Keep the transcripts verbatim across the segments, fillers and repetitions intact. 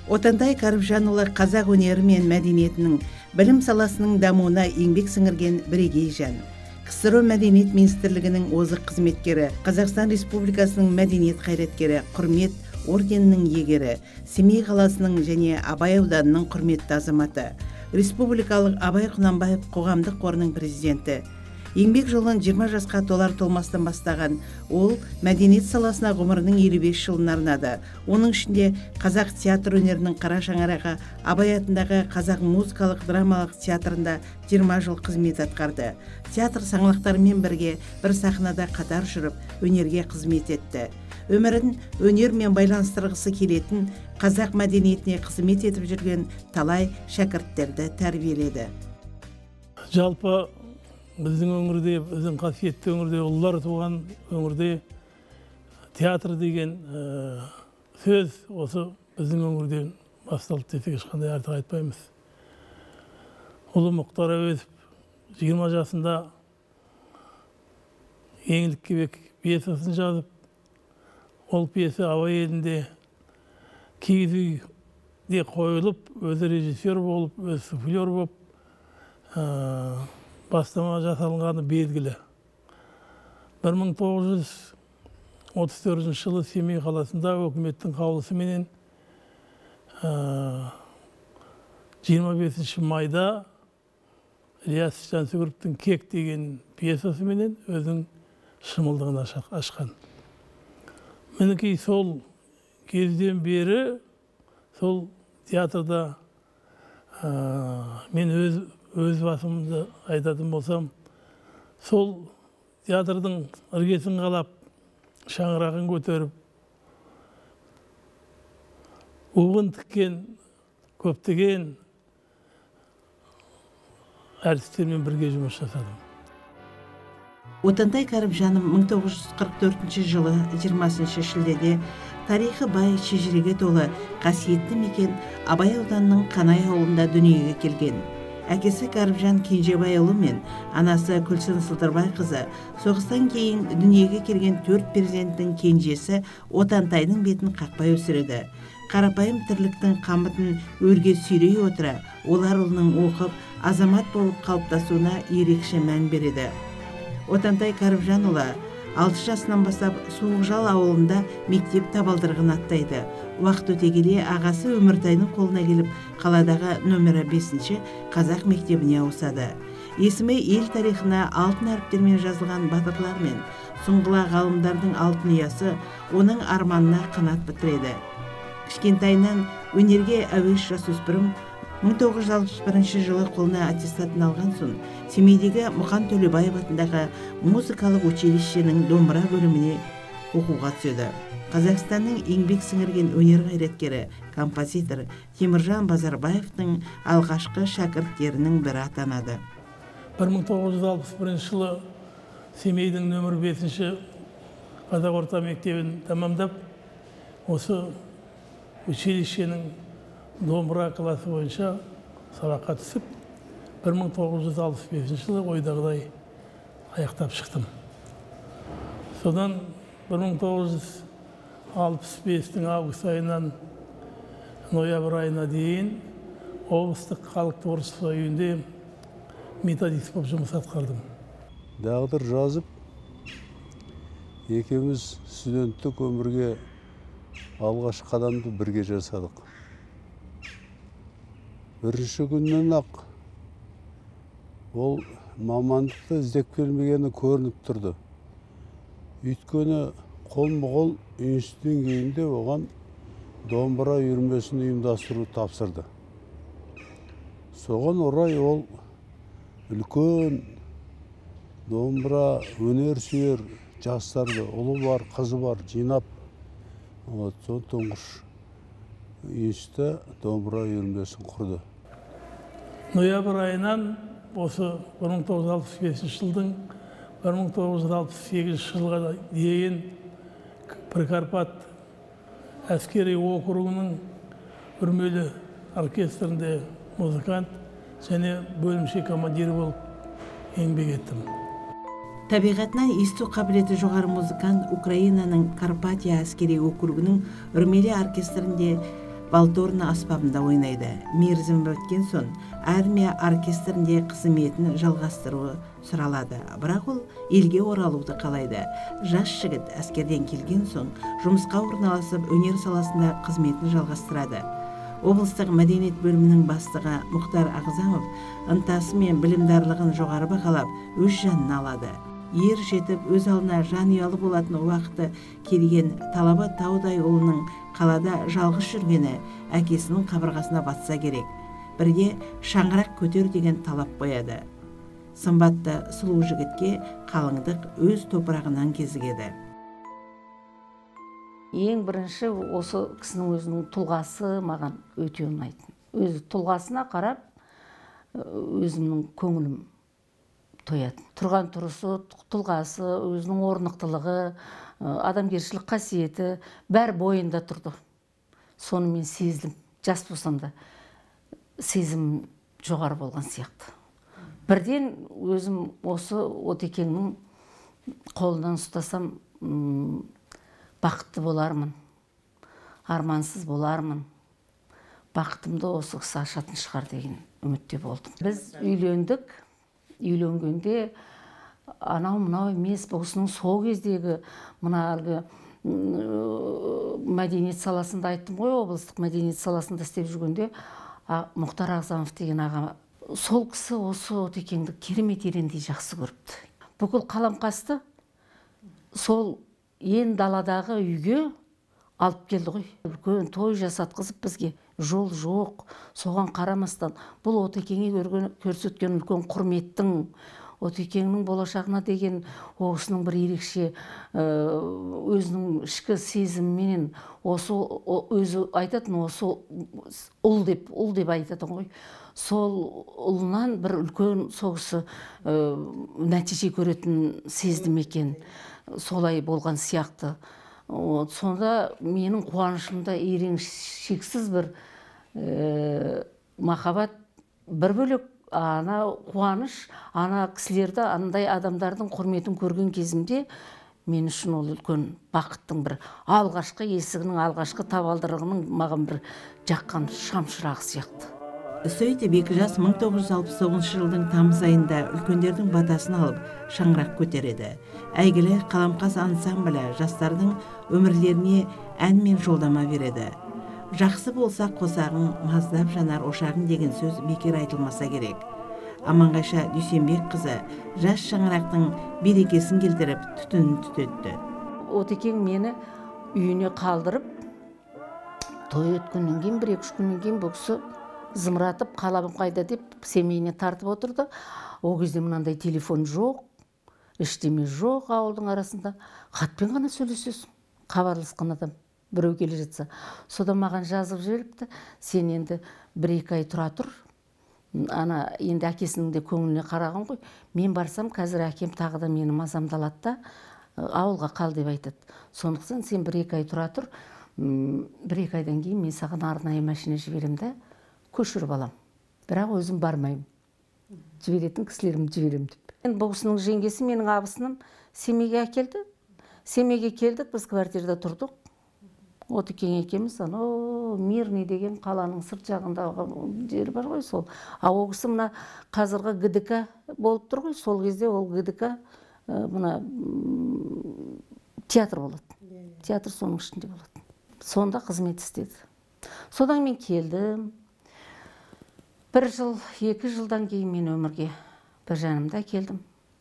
Отантай Карымжанұлы қазақ өнері мен мәдениетінің білім саласының дамуына еңбек сіңірген бірегей жан. КСРО Мәдениет Министрлігінің озық қызметкері, Қазақстан Республикасының мәдениет қайраткері, құрмет орденінің егері, Семей қаласының және Абай ауданының құрметті азаматы, Республикалық Абай Құнанбаев қоғамдық қорының президенті. Еңбек жолын жиырма жасқа толар толмастан бастаған ол мәдениет саласына ғұмырының елу бес жылын арнады. Оның ішінде қазақ театр өнерінің қара шаңырағы Абай атындағы қазақ музыкалық драмалық театрында жиырма жыл қызмет атқарды. Театр саңлақтарымен бірге бір сахнада қатар жүріп, өнерге қызмет етті. Өмірін өнермен байланыстырғысы келетін, қазақ мәдениетіне қызмет етіп жүрген талай шәкірттерді тәрбиеледі. Жалпы біздің өңірде, біздің қасиетті өңірде, ұлылар туған өңірде театр деген сөз осы біздің өңірден басталды десек ешқандай артық айтпаймыз. Ұлы Мұхтар Әуезов жиырма жасында еңлік кебек пьесасын жазып, ол пьеса Абай елінде киіз үйде қойылып, өзі режиссер болып, өзі суфлер болып, бастама жасалынғаны белгілі. бір мың тоғыз жүз отыз төртінші жылы Семей қаласында өкіметтің қаулысыменен жиырма бесінші майда Ілияс Жансүгіровтің «Кек» деген пьесасыменен өзінің шымылдығын ашқан. Мінекей сол кезден бері сол театрда мен өз өз басымды айтатын болсам, сол театрдың іргесін қалап, шаңырағын көтеріп, уғын тіккен көптеген әртістермен бірге жұмыс жасадым. Отантай Карымжанов мың тоғыз жүз қырық төртінші жылы жиырмасыншы шілдеде тарихы бай, шежіреге толы қасиетті мекен Абай ауданының Қанай ауылында дүниеге келген. Әкесі Карымжан Кенжебайұлы мен анасы Күлсін Сылдырбайқызы соғыстан кейін дүниеге келген төрт перзенттің кенжесі Отантайдың бетін қақпай өсіреді. Қарапайым тірліктің қамытын өрге сүйрей отыра, олар ұлының оқып, азамат болып қалыптасуына ерекше мән береді. Отантай Карымжанұлы алты жасынан бастап Суықжал ауылында мектеп табалдырығын аттайды. Уақыт өте келе ағасы Өміртайдың қолына келіп, қаладағы нөмірі бесінші қазақ мектебіне ауысады. Есімі ел тарихына алтын әріптермен жазылған батырлар мен сұңғыла ғалымдардың алтын ұясы оның арманына қанат бітіреді. Кішкентайынан өнерге әуес жасөспірім мың тоғыз жүз алпыс бірінші жылы қолына аттестатын алған соң Семейдегі Мұқан Төлебаев атындағы музыкалық училищенің домбыра бөліміне оқуға түседі. Қазақстанның еңбек сіңірген өнер қайраткері, композитор Теміржан Базарбаевтың алғашқы шәкірттерінің бірі атанады. бір мың тоғыз жүз алпыс бірінші жылы Семейдің нөмір бесінші қазақ орта мектебін тамамдап, осы училищенің домбыра класы бойынша сабаққа түсіп, бір мың тоғыз жүз алпыс бесінші жылы ойдағыдай аяқтап шықтым. Содан бір мың тоғыз жүз алпыс бестің август айынан ноябрь айына дейін облыстық халық творчество үйінде методист болып жұмыс атқардым. Дағдыр жазып, екеуміз студенттік өмірге алғаш қадамды бірге жасадық. Бірінші күннен ақ ол мамандықты іздеп келмегені көрініп тұрды. Өйткені қолма-қол институт деңгейінде оған домбыра үйірмесін ұйымдастыру тапсырды. Соған орай ол үлкен домбыра өнер сүйер жастарды, ұлы бар, қызы бар жинап, сон тұңғыш институтта домбыра үйірмесін құрды. Ноябрь айынан осы бір мың тоғыз жүз алпыс бесінші жылдың бір мың тоғыз жүз алпыс сегізінші жылға дейін Прикарпат әскери округының үрмелі оркестрінде музыкант және бөлімше командирі болып еңбек еттім. Табиғатынан есту қабілеті жоғары музыкант Украинаның Карпатия әскери округінің үрмелі оркестрінде валторна аспабында ойнайды. Мерзім өткен соң армия оркестрінде қызметін жалғастыруы сұралады. Бірақ ол елге оралуды қалайды. Жас жігіт әскерден келген соң жұмысқа орналасып, өнер саласында қызметін жалғастырады. Облыстық мәдениет бөлімінің бастығы Мұхтар Ағзамов ынтасы мен білімдарлығын жоғары бағалап, өз жанына алады. Ер жетіп, өз алдына жанұялы болатын уақыты келген Талабы Таудай ұлының қалада жалғыз жүргені әкесінің қабырғасына батса керек. Бірге шаңырақ көтер деген талап қояды. Сымбатты сұлу жігітке қалыңдық өз топырағынан кезігеді. Ең бірінші осы кісінің өзінің тұлғасы маған өте ұнайтын. Өзі тұлғасына қарап, өзімнің көңілім тояды. Тұрған тұрысы, тұлғасы, өзінің орнықтылығы, адамгершілік қасиеті бәр бойында тұрды. Соны мен сездім. Жас болсам да сезім жоғары болған сияқты. Бірден өзім осы Отекеңнің қолынан ұстасам, бақытты болармын, армансыз болармын, бақытымды осы кісі ашатын шығар деген үмітте болдым. Біз үйлендік, үйленгенде анау мынау емес, осының сол кездегі мына әлгі мәдениет саласында айттым ғой, облыстық мәдениет саласында істеп жүргенде Мұхтар Ағзамов деген аға, сол кісі осы Отекеңді керемет ерендей жақсы көріпті. Бүкіл Қаламқасты сол ен даладағы үйге алып келді ғой. Үлкен той жасатқызып бізге. Жол жоқ, соған қарамастан бұл Отекеңе көрсеткен үлкен құрметтің, Отекеңнің болашағына деген осының бір ерекше өзінің ішкі сезімімен, осы өзі айтатын, осы ұл деп, ұл деп айтатын ғой. Сол ұлынан бір үлкен соғысы нәтиже көретін сездім екен. Солай болған сияқты. Сонда менің қуанышымда ерең шексіз бір махаббат, бір бөлек ана қуаныш, ана кісілерді, андай адамдардың құрметін көрген кезімде мен үшін ол үлкен бақыттың бір алғашқы есігінің, алғашқы табалдырығының маған бір жаққан шамшырағы сияқты. Сөйтіп екі жас мың тоғыз жүз алпыс тоғызыншы жылдың тамыз айында үлкендердің батасын алып шаңырақ көтереді. Әйгілі Қаламқас ансамблі жастардың өмірлеріне ән мен жолдама береді. Жақсы болса қосағың, маздап жанар ошағың деген сөз бекер айтылмаса керек. Аманғайша Дүйсенбек қызы жас шаңырақтың берекесін келтіріп түтінін түтетті. Отекең мені үйіне қалдырып, той өткеннен кейін, бір-екі күннен кейін бұл кісі зымыратып, қалабым қайда деп семейіне тартып отырды. Ол кезде мынандай телефон жоқ, ештеме жоқ ауылдың арасында. Хатпен ғана сөйлесесің, хабарласқан адам біреу келе жатса. Содан маған жазып жіберіпті, сен енді бір-екі ай тұра тұр. Ана енді әкесінің де көңіліне қараған ғой. Мен барсам, қазір әкем тағы да мені мазамдалады да, ауылға қал деп айтады. Сондықтан сен бір-екі ай тұра тұр. Бір-екі айдан кейін мен саған арнайы машина жіберем да, көшіріп алам. Бірақ өзім бармайым. Жіберетін кісілерім жіберем деп. Бұл кісінің жеңгесі менің абысыным Семейге әкелді. Семейге келдік, біз квартирада тұрдық. Отекең екеуміз, анау Мирный деген қаланың сырт жағындағы жер бар ғой сол. А ол кісі мына қазіргі ГДК болып тұр ғой, сол кезде ол ГДК мына театр болады. Театр соның ішінде болады. Сонда қызмет істеді. Содан мен келдім. Бір жыл, екі жылдан кейін мен өмірге бір жанымда келдім.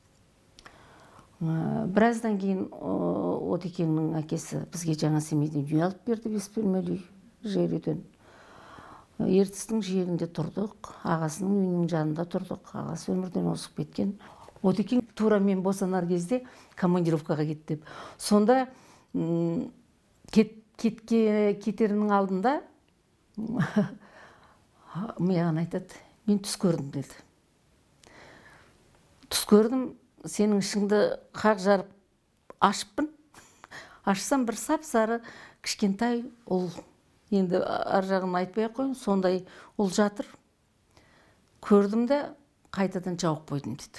Біраздан кейін Отекеңнің әкесі бізге жаңа Семейден үй алып берді, бес бөлмелі үй, жер үйден. Ертістің жиегінде тұрдық, ағасының үйінің жанында тұрдық. Ағасы өмірден озып кеткен. Отекең тура мен босанар кезде командировкаға кетті деп. Сонда кетерінің алдында маған айтады, мен түс көрдім деді. Түс көрдім, сенің ішіңді қақ жарып ашыппын. Ашсам бір сап-сары кішкентай ұл. Енді ар жағын айтпай қойын, сондай ұл жатыр. Көрдім де қайтадан жауып қойдым деді.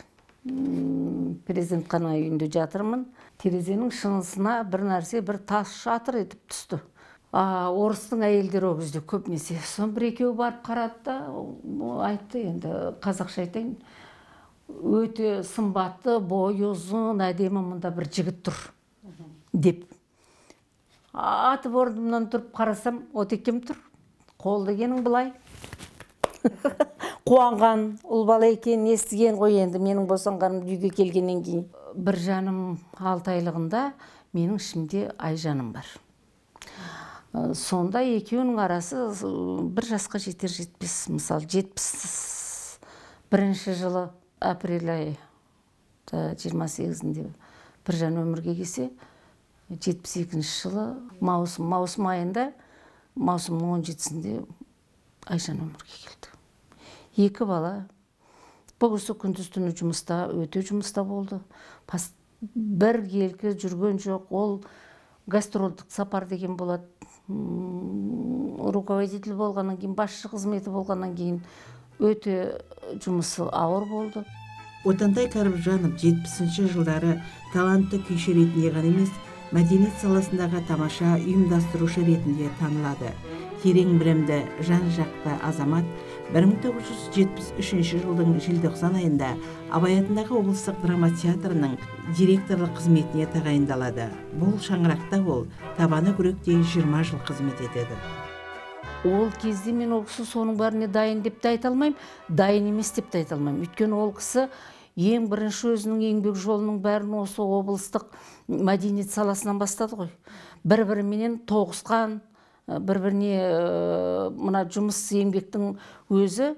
Перзентхана үйінде жатырмын. Терезенің шынысына бір нәрсе, бір тас шатыр етіп түсті. орыстың әйелдері ол кезде көбінесе. Сон бір екеуі барып қарады да, айтты, енді қазақша айтайын, өте сымбатты, бойы ұзын, әдемі мұнда бір жігіт тұр деп. Атып орнымнан тұрып қарасам, Отекем тұр. Қол дегенің былай. Қуанған, ұл бала екенін естіген ғой енді менің босанғаным үйге келгеннен кейін. Бір жаным алты айлығында менің ішімде Айжаным бар. Сонда екеуінің арасы бір жасқа жетер жетпес, мысалы жетпіс бірінші жылы апрель айы жиырма сегізінде бір жан өмірге келсе, жетпіс екінші жылы маусым, маусым айында, маусымның он жетісінде Айжан өмірге келді. Екі бала. Бұл кісі күндіз түні жұмыста, өте жұмыста болды. Бір келкі жүрген жоқ. Ол гастролдық сапар деген болады. Руководитель болғаннан кейін, басшы қызметі болғаннан кейін өте жұмысы ауыр болды. Отантай Кәріпжанов жетпісінші жылдары талантты күйші ретінде ғана емес, мәдениет саласындағы тамаша ұйымдастырушы ретінде танылады. Терең білімді, жан-жақты азамат бір мың тоғыз жүз жетпіс үшінші жылдың желтоқсан айында Абай атындағы облыстық драма театрының директорлық қызметіне тағайындалады. Бұл шаңырақта ол табаны күректей жиырма жыл қызмет етеді. Ол кезде мен ол кісі соның бәріне дайын деп те айта алмаймын, дайын емес деп те айта алмаймын. Өйткені ол кісі ең бірінші өзінің еңбек жолының бәрін осы облыстық мәдениет саласынан бастады ғой. Бір-біріменен тоғысқан, бір-біріне мына жұмыс еңбектің өзі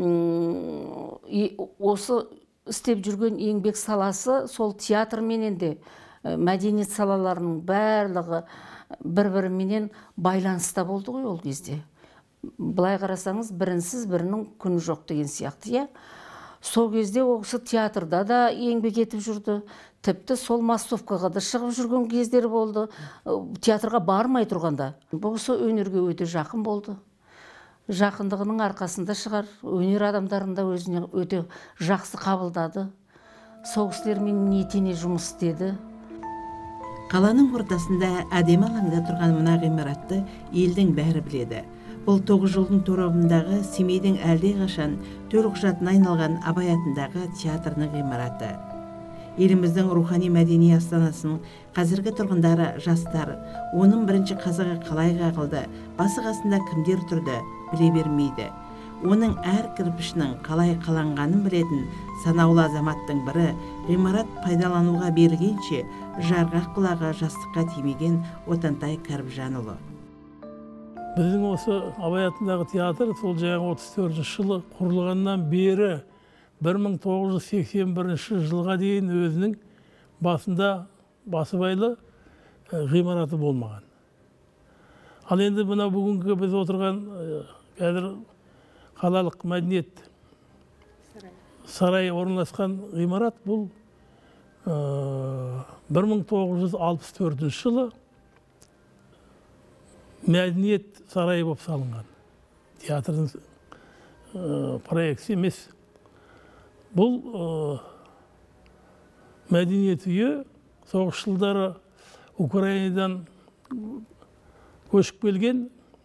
осы істеп жүрген еңбек саласы сол театрменен де мәдениет салаларының барлығы бір-біріменен байланыста болды ғой ол кезде. Былай қарасаңыз, бірінсіз бірінің күні жоқ деген сияқты, иә. Сол кезде ол кісі театрда да еңбек етіп жүрді. Тіпті сол массовкаға да шығып жүрген кездері болды. Театрға бармай тұрғанда. Бұл кісі өнерге өте жақын болды. Жақындығының арқасында шығар, өнер адамдарында өзіне өте жақсы қабылдады. Сол кісілермен етене жұмыс істеді. Қаланың ортасында әдемі алаңда тұрған мына ғимаратты елдің бәрі біледі. Бұл тоғыз жылдың торабындағы Семейдің әлде қашан төлқұжатына айналған Абай атындағы театрының ғимараты. Еліміздің рухани мәдени астанасының қазіргі тұрғындары жастар, оның бірінші қазығы қалай қағылды, басы қасында кімдер тұрды, біле бермейді. Оның әр кірпішінің қалай қаланғанын білетін санаулы азаматтың бірі ғимарат пайдалануға берілгенше жарғақ құлағы жастыққа тимеген Отантай Кәріпжанұлы. Біздің осы Абай атындағы театр сол жаңағы отыз төртінші жылы құрылғаннан бері бір мың тоғыз жүз сексен бірінші жылға дейін өзінің басында басыбайлы ғимараты болмаған. Ал енді мына бүгінгі біз отырған қазір қалалық мәдениет сарайы орналасқан ғимарат бұл бір мың тоғыз жүз алпыс төртінші жылы мәдениет сарайы болып салынған. Театрдың проекті емес. Бұл мәдениет үйі соғыс жылдары Украинадан көшіп келген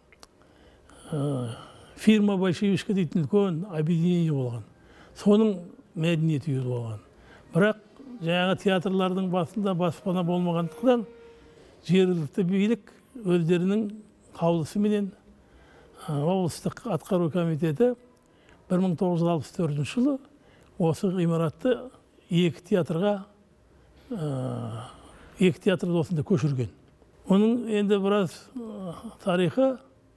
фирма большевичка дейтін үлкен объединение болған. Соның мәдениет үйі болған. Бірақ жаңағы театрлардың басында баспана болмағандықтан жергілікті билік өздерінің қаулысыменен облыстық атқару комитеті бір мың тоғыз жүз алпыс төртінші жылы осы ғимаратты екі театрға екі театрды осында көшірген. Оның енді біраз тарихы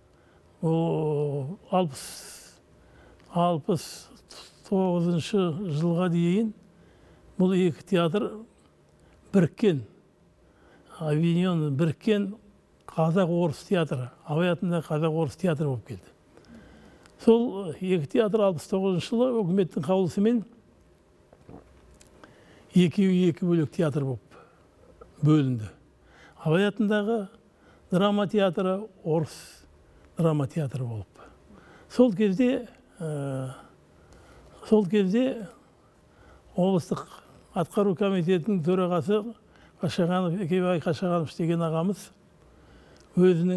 алпыс тоғызыншы жылға дейін бұл екі театр біріккен, объединенный біріккен Қазақ-орыс театры, Абай атындағы Қазақ-орыс театры болып келді. Сол екі театр алпыс тоғызыншы жылы үкіметтің қаулысымен екеуі екі бөлек театр болып бөлінді. Абай атындағы драма театры, орыс драма театры болып. Сол кезде сол кезде облыстық атқару комитетінің төрағасы Қашағанов, Екебай Қашағанов деген ағамыз өзінің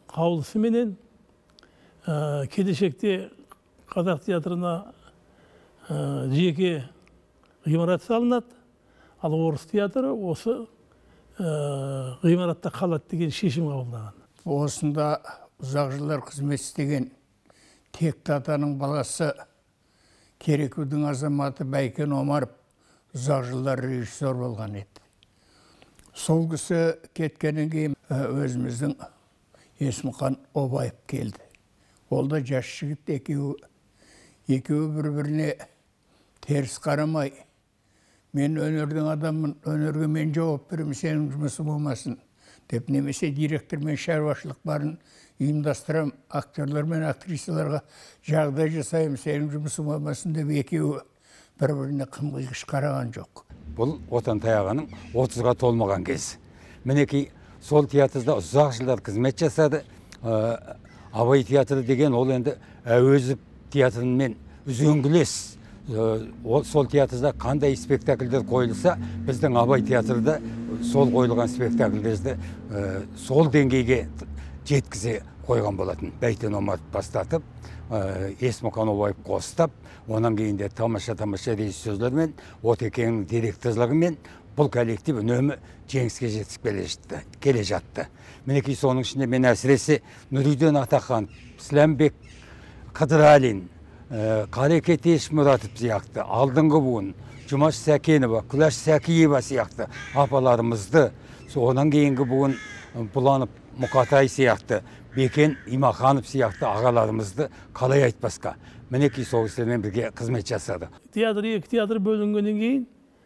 қаулысы менен келешекте қазақ театрына жеке ғимарат салынады, ал орыс театры осы ғимаратта қалады деген шешім қабылдаған. Осында ұзақ жылдар қызмет істеген Текті атаның баласы Керекудің азаматы Бәйкен Омаров ұзақ жылдар режиссер болған еді. Сол кісі кеткеннен кейін өзіміздің Есмұқан Обаев келді. Ол да жас жігіт, екеуі екеуі бір-біріне теріс қарамай, мен өнердің адаммын, өнерге мен жауап беремін, сенің жұмысы болмасын деп, немесе директор мен шаруашылық барын ұйымдастырам, актерлар мен актрисаларға жағдай жасаймын, сенің жұмысы болмасын деп, екеуі бір-біріне қым-қиғыш қараған жоқ. Бұл отан таяғының отызға толмаған кез. Мінекей сол театрда ұзақ жылдар қызмет жасады. Абай театры деген ол енді Әуезов театрымен үзеңгілес. Сол театрда қандай спектакльдер қойылса, біздің Абай театрда сол қойылған спектакльдерді сол деңгейге жеткізе қойған болатын. Бәйтен Омаров бастатып, Есмұқан Обаев қостап, онан кейінде тамаша-тамаша режиссерлермен, Отекеңнің директорлығымен бұл коллектив үнемі жеңіске жетіп келе жатты. Мінекей соның ішінде мен әсіресе Нұриден Атақан, Сләмбек Қыдыралин, Қарекет Ешмұратов сияқты, алдыңғы буын, Жұмаш Сәкенова, Күләш Сәкиева сияқты апаларымызды, онан кейінгі буын Бұланып Мұқатай сияқты, Бекен Имаханов сияқты ағаларымызды қалай айтпасқа. Мінекей сол кісілермен бірге қызмет жасады. Театр, екі театр бөлінгеннен кейін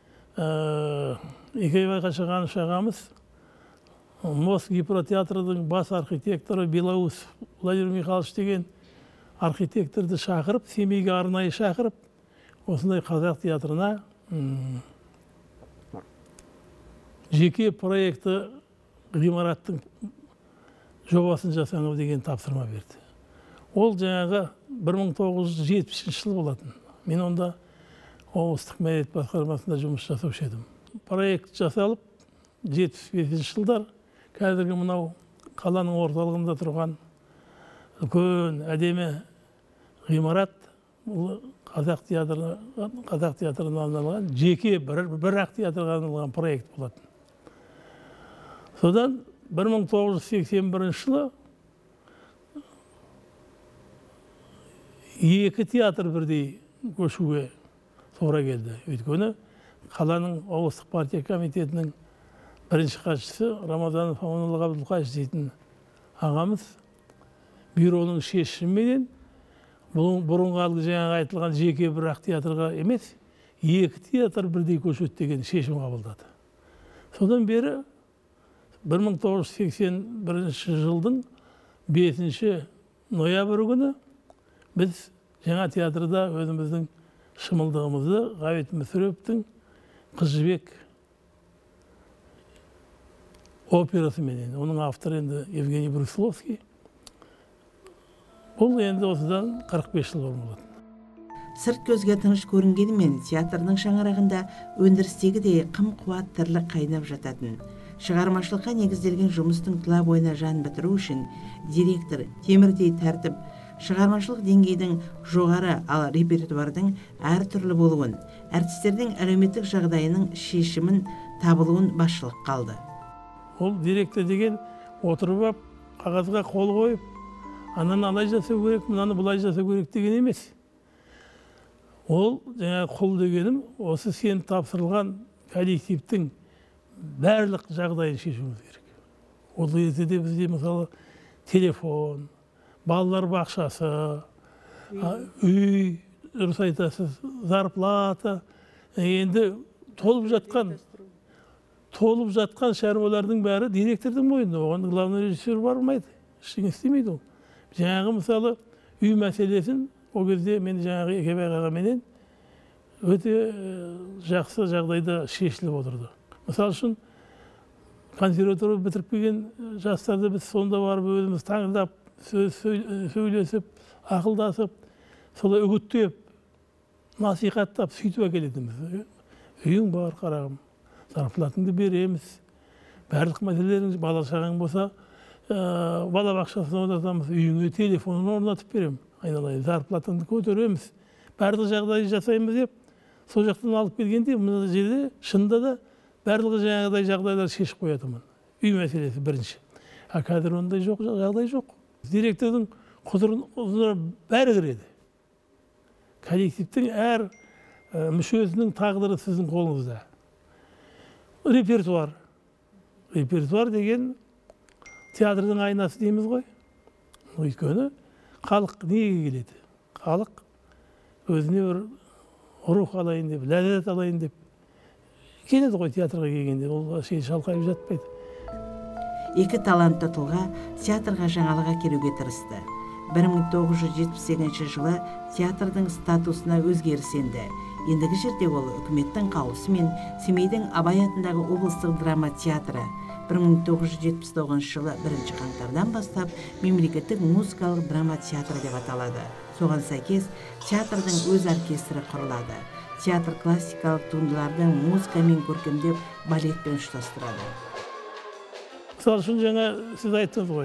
Екеубай Қашағанов ағамыз Москва гипротеатрының бас архитекторы Белоус Владимир Михайлович деген архитекторды шақырып, Семейге арнайы шақырып, осындай қазақ театрына жеке проекті ғимараттың жобасын жасаңыз деген тапсырма берді. Ол жаңағы бір мың тоғыз жүз жетпісінші жыл болатын. Мен онда облыстық мәдениет басқармасында жұмыс жасаушы едім. Проект жасалып, жетпіс бесінші жылдар қазіргі мынау қаланың орталығында тұрған үлкен әдемі ғимарат, бұл қазақ театрына, қазақ театрына арналған жеке бір-ақ театрға арналған проект болатын. Содан бір мың тоғыз жүз сексен бірінші жылы екі театр бірдей көшуге тура келді. Өйткені қаланың облыстық партия комитетінің бірінші хатшысы Рамазанов Аманолла Ғабдылқайыр дейтін ағамыз бюроның шешіміменен бұрынғы әлгі жаңағы айтылған жеке бір-ақ театрға емес, екі театр бірдей көшеді деген шешім қабылдады. Содан бері бір мың тоғыз жүз сексен бірінші жылдың бесінші ноябрь күні біз жаңа театрда өзіміздің шымылдығымызды Ғабит Мүсіреповтің Қыз жібек операсыменен, оның авторы енді Евгений Брусиловский. Бұл енді осыдан қырық бес жыл болатын. Сырт көзге тыныш көрінгенімен театрның шаңырағында өндірістегі де қым-қуат тірлік қайнап жататын. Шығармашылыққа негізделген жұмыстың тұла бойына жан бітіру үшін директор темірдей тәртіп, шығармашылық деңгейдің жоғары, ал репертуардың әр түрлі болуын, әртістердің әлеуметтік жағдайының шешімін табылуын басшылық қалды. Ол директор деген отырып ап, қағазға қол қойып, ананы алай жасау керек, мынаны бұлай жасау керек деген емес. Ол жаңа құл дегенім, осы сен тапсырылған коллективтің барлық жағдайын шешуіміз керек. Ол ертеде бізде мысалы телефон, балалар бақшасы, үй, дұрыс айтасыз, зарплата, енді толып жатқан толып жатқан шаруалардың бәрі директордың мойнында. Оған главный режиссер бармайды, ештеңе істемейді ол. Жаңағы мысалы үй мәселесін ол кезде мен жаңағы Екеубай ағаменен өте жақсы жағдайда шешіліп отырды. Мысалы үшін консерватория бітіріп келген жастарды біз сонда барып өзіміз таңдап, сөйлесіп, ақылдасып, солай үгіттеп, насихаттап, сөйтіп әкелетінбіз. Үйің бар, қарағым, зарплатыңды береміз. Барлық мәселелерің, бала шағаң болса, балабақшасына орнатамыз, үйіңе телефонын орнатып беремін, айналайын, зарплатаңды көтереміз, барлық жағдайды жасаймыз деп, сол жақтан алып келгенде, мына жерде шынында да барлығы жаңағыдай жағдайлар шешіп қоятымын. Үй мәселесі бірінші. А қазір ондай жоқ, жағдай жоқ. Директордың құзырына бәрі кіреді. Коллективтің әр мүшесінің тағдыры сіздің қолыңызда. Репертуар. Репертуар деген театрдың айнасы дейміз ғой. Өйткені халық неге келеді? Халық өзіне бір рух алайын деп, ләззат алайын деп келеді ғой театрға келгенде. Ол шей шалқайып жатпайды. Екі талантты тұлға театрға жаңалыға келуге тырысты. бір мың тоғыз жүз жетпіс сегізінші жылы театрдың статусына өзгеріс енді. Ендігі жерде ол үкіметтің қаулысымен Семейдің Абай атындағы облыстық драма театры бір мың тоғыз жүз жетпіс тоғызыншы жылы бірінші қаңтардан бастап мемлекеттік музыкалық драма театры деп аталады. Соған сәйкес театрдың өз оркестрі құрылады. Театр классикалық туындылардың музыкамен көркемдеп балетпен ұштастырады. Мысалы үшін жаңа сіз айттыңыз ғой,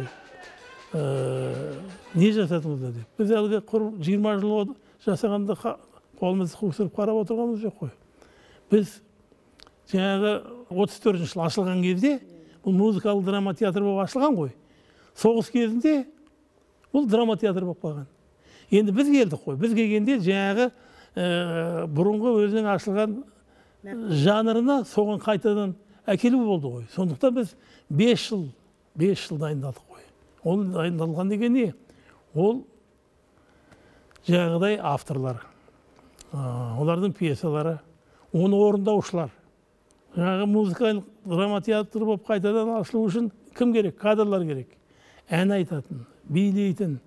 не жасадыңыздар деп. Біз әлгі жиырма жыл жасағанда қолымызды қусырып қарап отырғанымыз жоқ қой. Біз жаңағы отыз төртінші жыл ашылған кезде бұл музыкалық драма театры болып ашылған ғой. Соғыс кезінде бұл драма театры болып қалған. Енді біз келдік қой. Біз келгенде жаңағы бұрынғы өзінің ашылған жанрына соған қайтадан әкелу болды ғой. Сондықтан біз бес жыл, бес жыл дайындалдық қой. Ол дайындалған деген не? Ол жаңағыдай авторлар, олардың пьесалары, оны орындаушылар. Жаңағы музыкалық драма театры болып қайтадан ашылу үшін кім керек? Кадрлар керек. Ән айтатын, билейтін,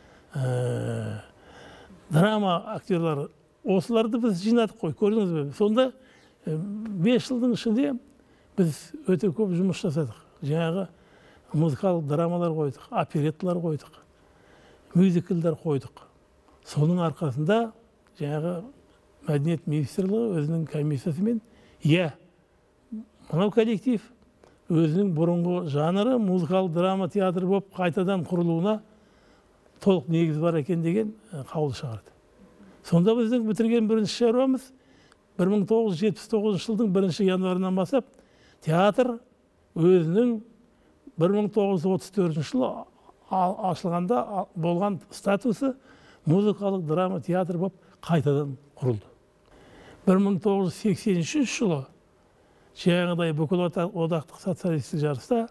драма актерлары. Осыларды біз жинадық қой, көрдіңіз бе? Сонда бес жылдың ішінде біз өте көп жұмыс жасадық. Жаңағы музыкалық драмалар қойдық, оперетталар қойдық, мюзиклдар қойдық. Соның арқасында жаңағы мәдениет министрлігі өзінің комиссиясымен, иә, мынау коллектив өзінің бұрынғы жанры музыкалық драма театры болып қайтадан құрылуына толық негіз бар екен деген қаулы шығарды. Сонда біздің бітірген бірінші шаруамыз бір мың тоғыз жүз жетпіс тоғызыншы жылдың бірінші январынан бастап театр өзінің бір мың тоғыз жүз отыз төртінші жылы ашылғанда болған статусы музыкалық драма театр болып қайтадан құрылды. бір мың тоғыз жүз сексен үшінші жылы жаңағыдай бүкіл одақтық социалистік жарыста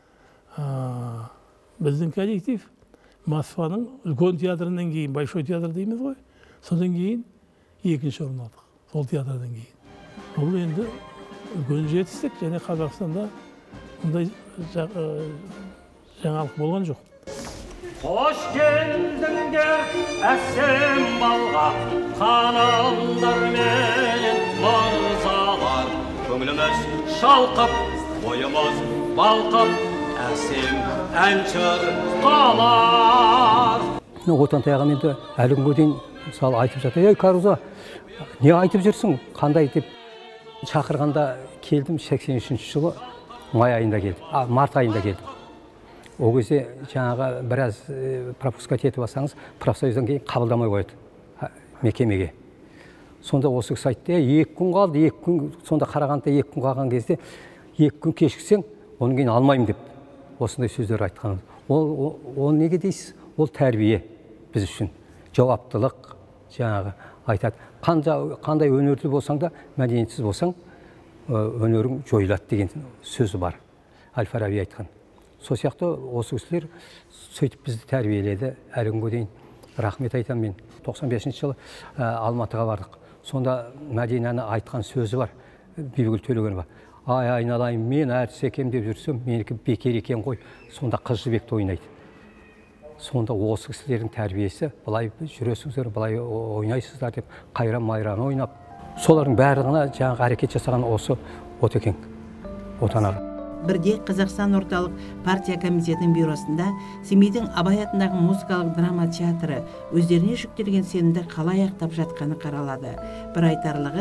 біздің коллектив Москваның үлкен театрынан кейін, Большой театр дейміз ғой, содан кейін екінші орын алдық, сол театрдан кейін. Бұл енді үлкен жетістік, және Қазақстанда мұндай жаңалық болған жоқ. Қош келдіңдер әсем балға, қанымдар менен мырзалар. Көңіліміз шалқып, бойымыз балқып, әсем әншір қалар. Отан таяғым енді әлі күнге дейін мысалы айтып жатыр, ей Каруза, не айтып жүрсің, қандай деп шақырғанда келдім. Сексен үшінші жылы май айында келдім, март айында келдім. Ол кезде жаңағы біраз пропуска кетіп алсаңыз, профсоюздан кейін қабылдамай қояды мекемеге. Сонда осы кісі айтты, екі күн қалды, екі күн, сонда қарағанда екі күн қалған кезде, екі күн кешіксең, оның кейін алмайым деп осындай сөздер айтқан. Ол, ол неге дейсіз? Ол тәрбие біз үшін. Жауаптылық жаңағы айтады. Қандай өнерлі болсаң да, мәдениетсіз болсаң, өнерің жойылады деген сөзі бар. Әл-Фараби айтқан. Сол сияқты осы кісілер сөйтіп бізді тәрбиеледі. Әлі күнге дейін рахмет айтамын мен. тоқсан бесінші жылы Алматыға бардық. Сонда Мәдинаны айтқан сөзі бар. Бибігүл Төлегенова. Ай, айналайын, мен әртіс екем деп жүрсем, менікі бекер екен ғой. Сонда Қыз жібекті ойнайды. Сонда осы кісілердің тәрбиесі, былай жүресіңіздер, былай ойнайсыздар деп қайран-майран ойнап, солардың барлығына жаңағы әрекет жасаған осы Отекең, Отан аға. Бірде Қазақстан орталық партия комитетінің бюросында Семейдің Абай атындағы музыкалық драма театры өздеріне жүктелген сенімді қалай аяқтап жатқаны қаралады. Бір айтарлығы,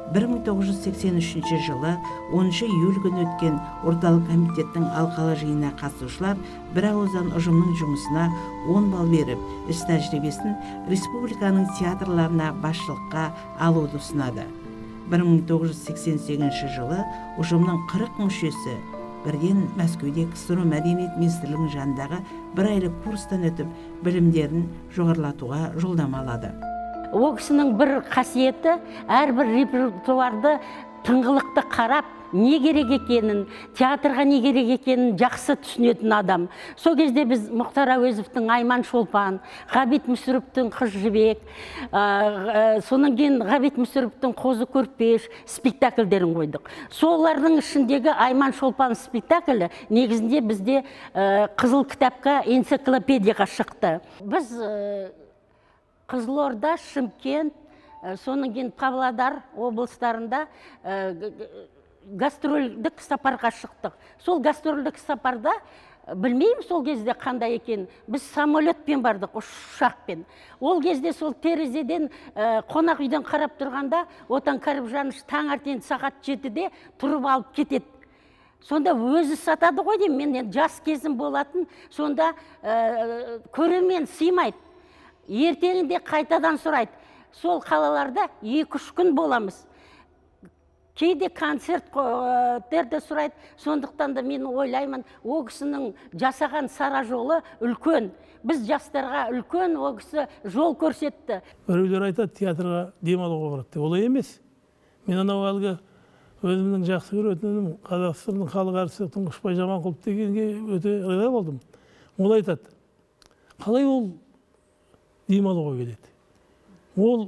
бір мың тоғыз жүз сексен үшінші жылы оныншы июль күні өткен орталық комитеттің алқалы жиынына қатысушылар бір ауыздан ұжымның жұмысына он балл беріп, іс тәжірибесін республиканың театрларына басшылыққа алуды ұсынады. бір мың тоғыз жүз сексен сегізінші жылы ұжымның қырық мүшесі бірден Мәскеуде КСР мәдениет министрлігінің жанындағы бір айлық курстан өтіп, білімдерін жоғарылатуға жолдама алады. Ол кісінің бір қасиеті әрбір репертуарды тыңғылықты қарап, не керек екенін, театрға не керек екенін жақсы түсінетін адам. Сол кезде біз Мұхтар Әуезовтің Айман Шолпан, Ғабит Мүсіреповтің Қыз жібек, соның кейін Ғабит Мүсіреповтің Қозы көрпеш спектакльдерін қойдық. Солардың ішіндегі Айман Шолпан спектаклі негізінде бізде Қызыл кітапқа энциклопедияға шықты. Біз Қызылорда, Шымкент, соның кейін Павлодар облыстарында гастрольдік сапарға шықтық. Сол гастрольдік сапарда, білмеймін сол кезде қандай екен, біз самолетпен бардық, ұшақпен. Ол кезде сол терезеден қонақ үйден қарап тұрғанда, Отан Кәріпжаныш таңертең сағат жетіде тұрып алып кетеді. Сонда өзі сатады ғой деймін, мен жас кезім болатын, сонда көрермен сыймайды. Ертеңінде қайтадан сұрайды. Сол қалаларда екі-үш күн боламыз. Кейде концерттерді сұрайды. Сондықтан да мен ойлаймын, о кісінің жасаған сара жолы үлкен. Біз жастарға үлкен о кісі жол көрсетті. Біреулер айтады, театрға демалуға барады. Олай емес. Мен анау әлгі өзімнің жақсы көретінім Қазақстанның халық әртісі Тұңғышбай Жаманқұлов дегенге өте риза болдым. Ол айтады, қалай ол демалуға келеді? Ол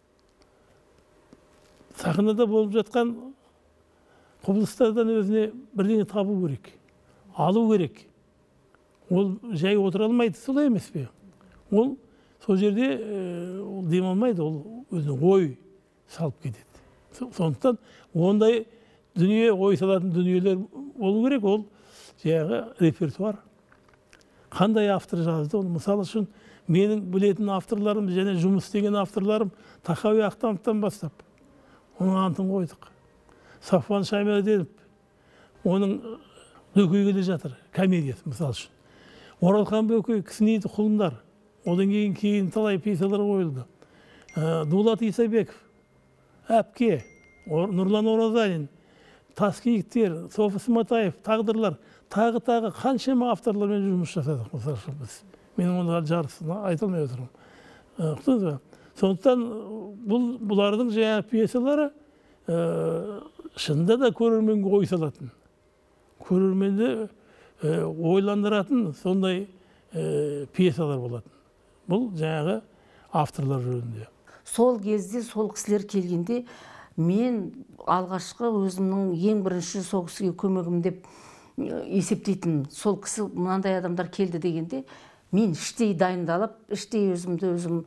сахнада болып жатқан құбылыстардан өзіне бірдеңе табу керек, алу керек. Ол жай отыра алмайды, солай емес пе? Ол сол жерде ол демалмайды, ол өзіне ой салып кетеді. Сондықтан ондай дүние, ой салатын дүниелер болу керек. Ол жаңағы репертуар. Қандай автор жазды? Мысалы үшін менің білетін авторларым, және жұмыс істеген авторларым Тахауи Ахтановтан бастап, оның антын қойдық. Сафуан Шаймерденов, оның Дөкей келе жатыр, комедиясы, мысалы үшін. Оралхан Бөкей, Кісінейді құлындар, одан кейін кейін талай пьесалар қойылды. Дулат Исабеков, Әпке, Нұрлан Оразалин, Таскиіктер, Софы Сматаев, тағдырлар, тағы-тағы қаншама авторлармен жұмыс жасадық, мысалы үшін біз. Менің олар жарысына айтылмай отырмын. Сондықтан бұлардың жаңа пьесалары шынында да көрерменге ой салатын, көрерменді ойландыратын сондай пьесалар болатын. Бұл жаңағы авторлар жөнінде. Сол кезде сол кісілер келгенде мен алғашқы өзімнің ең бірінші сол кісіге көмегім деп есептейтін. Сол кісі мынандай адамдар келді дегенде мен іштей дайындалып, іштей өзімді өзім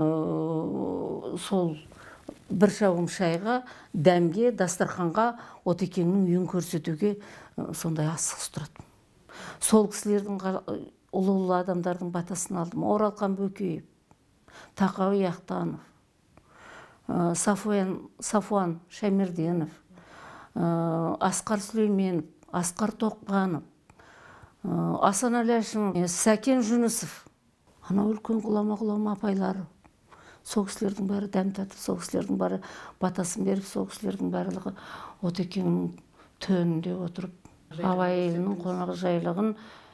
сол бір шауым шайға, дәмге, дастарханға, Отекеңнің үйін көрсетуге сондай асығыс тұрады. Сол кісілердің ұлы-ұлы адамдардың батасын алдым. Оралхан Бөкеев, Тахауи Ахтанов, Сафуан Шаймерденов, Асқар Сүлейменов, Асқар Тоқпанов, Асан Әләшімов, Сәкен Жүнісов, ана үлкен ғұлама-ғұлама апайлары. Сол кісілердің бәрі дәм татып, сол кісілердің бәрі батасын беріп, сол кісілердің барлығы Отекеңнің төнінде отырып, Абай елінің қонақжайлығын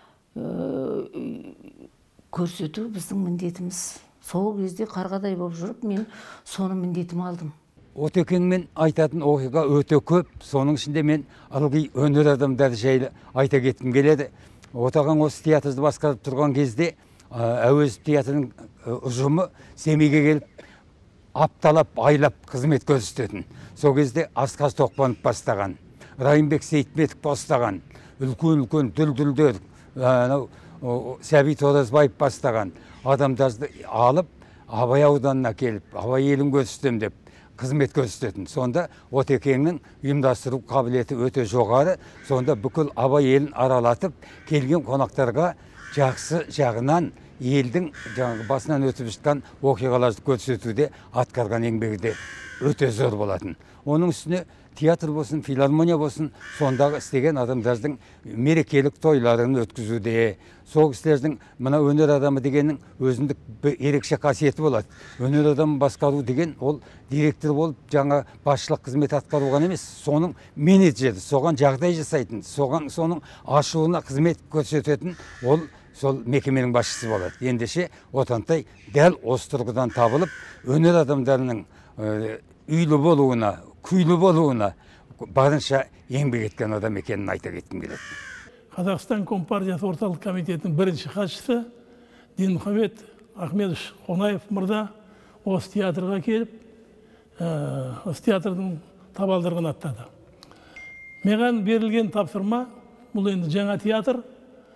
көрсету біздің міндетіміз. Сол кезде қарғадай болып жүріп, мен соны міндетім алдым. Отекеңмен айтатын оқиға өте көп. Соның ішінде мен ылғи өнер адамдары жайлы айта кеткім келеді. Отаған осы театрды басқарып тұрған кезде Әуезов театрының ұжымы Семейге келіп, апталап, айлап қызмет көрсететін. Сол кезде Асқар Тоқпанов бастаған, Райымбек Сейтметов бастаған, үлкен-үлкен дүлдүлдер, Сәбит Оразбаев бастаған адамдарды алып, Абай ауданына келіп, Абай елін көрсетем деп қызмет көрсететін. Сонда Отекеңнің ұйымдастыру қабілеті өте жоғары. Сонда бүкіл Абай елін аралатып, келген қонақтарға жақсы жағынан елдің жаңағы басынан өтіп жатқан оқиғаларды көрсетуде атқарған еңбегі де өте зор болатын. Оның үстіне театр болсын, филармония болсын, сондағы істеген адамдардың мерекелік тойларын өткізуде, сол кісілердің мына өнер адамы дегеннің өзіндік ерекше қасиеті болады. Өнер адамы басқару деген ол директор болып жаңа басшылық қызмет атқару ғана емес, соның менеджері, соған жағдай жасайтын, соған соның ашуына қызмет көрсететін ол сол мекеменің басшысы болады. Ендеше Отантай дәл осы тұрғыдан табылып, өнер адамдарының үйлі болуына, күйлі болуына барынша еңбек еткен адам екенін айта кеткім келеді. Қазақстан Компартиясы орталық комитетінің бірінші хатшысы Дінмұхамед Ахмедович Қонаев мырза осы театрға келіп, осы театрдың табалдырығын аттады. Маған берілген тапсырма, бұл енді жаңа театр,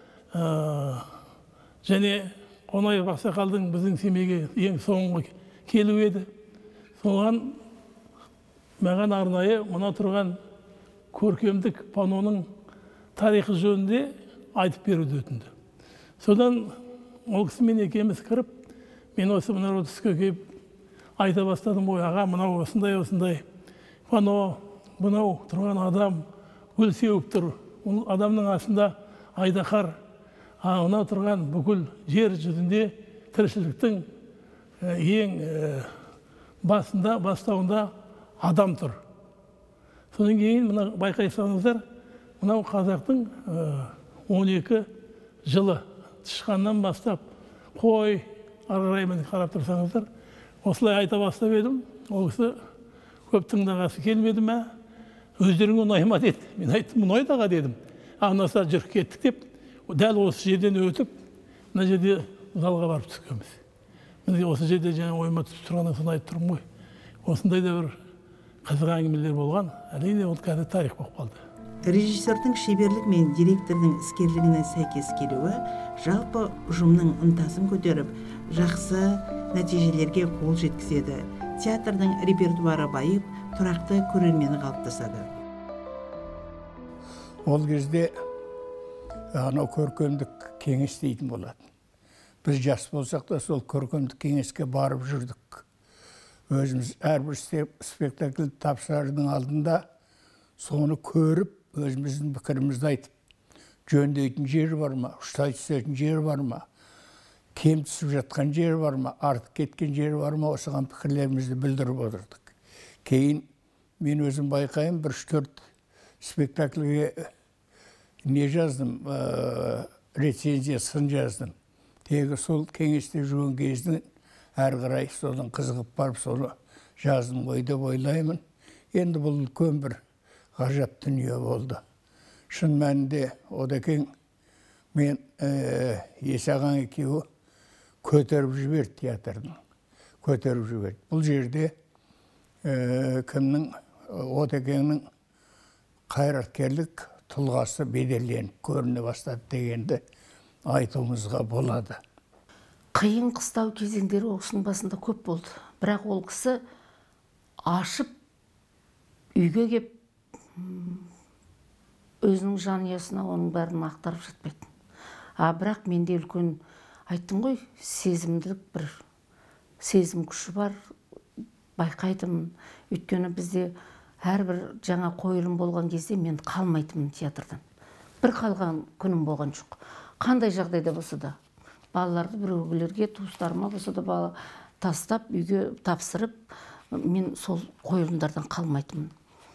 және Қонаев ақсақалдың біздің Семейге ең соңғы келу еді. Соған маған арнайы мына тұрған көркемдік паноның тарихы жөнінде айтып беруді өтінді. Содан ол кісімен екеуміз кіріп, мен осы мына түске келіп айта бастадым, ой аға, мынау осындай осындай пано, мынау тұрған адам гүл сеуіп тұр. Ол адамның астында айдаһар, мынау тұрған бүкіл жер жүзінде тіршіліктің ең басында, бастауында адам тұр. Содан кейін мына байқайсаңыздар, мынау қазақтың он екі жылы тышқаннан бастап қой арараймын қарап тұрсаңыздар, осылай айта бастап едім. Ол кісі көп тыңдағысы келмеді ме, өздеріңе ұнай ма деді. Мен айттым, ұнайды аға дедім. Анаса жүр кеттік деп, дәл осы жерден өтіп, мына жерде залға барып түскенбіз. Міне осы жерде жаңа ойыма түсіп тұрғаннан соң айтып тұрмын ғой. Осындай да бір қызық әңгімелер болған, әрине ол қазір тарих болып қалды. Режиссердің шеберлік мен директордың іскерлігіне сәйкес келуі жалпы ұжымның ынтасын көтеріп, жақсы нәтижелерге қол жеткізеді. Театрдың репертуары байып, тұрақты көрермені қалыптасады. Ол кезде анау көркемдік кеңес дейтін болады. Біз жас болсақ та сол көркемдік кеңеске барып жүрдік. Өзіміз әрбір спектакль тапсырардың алдында соны көріп, өзіміздің пікірімізді айтып, жөндейтін жер бар ма, ұштай түсетін жер бар ма, кем түсіп жатқан жер бар ма, артық кеткен жер бар ма, осыған пікірлерімізді білдіріп отырдық. Кейін мен өзім байқайым, бір үш-төрт спектакльге не жаздым, рецензия, сын жаздым. Тегі сол кеңесте жүрген кездің әрі қарай содан қызығып барып соны жаздым ғой деп ойлаймын. Енді бұл үлкен бір ғажап дүние болды. Шын мәнінде Одекең мен Есағаң екеуі көтеріп жіберді театрдың. Көтеріп жіберді. Бұл жерде кімнің, Одекеңнің қайраткерлік тұлғасы беделеніп көріне бастады дегенді айтуымызға болады. Қиын қыстау кезеңдері осының басында көп болды. Бірақ ол кісі ашып, үйге кеп, өзінің жанұясына оның бәрін ақтарып жатпайтын. А бірақ менде үлкен, айттым ғой, сезімділік бір сезім күші бар, байқайтын. Өйткені бізде әрбір жаңа қойылым болған кезде мен қалмайтынмын театрдан. Бір қалған күнім болған жоқ. Қандай жағдайда болса да. Балаларды біреулерге, туыстарыма болса да бала тастап, үйге тапсырып, мен сол қойылымдардан қалмайтынмын.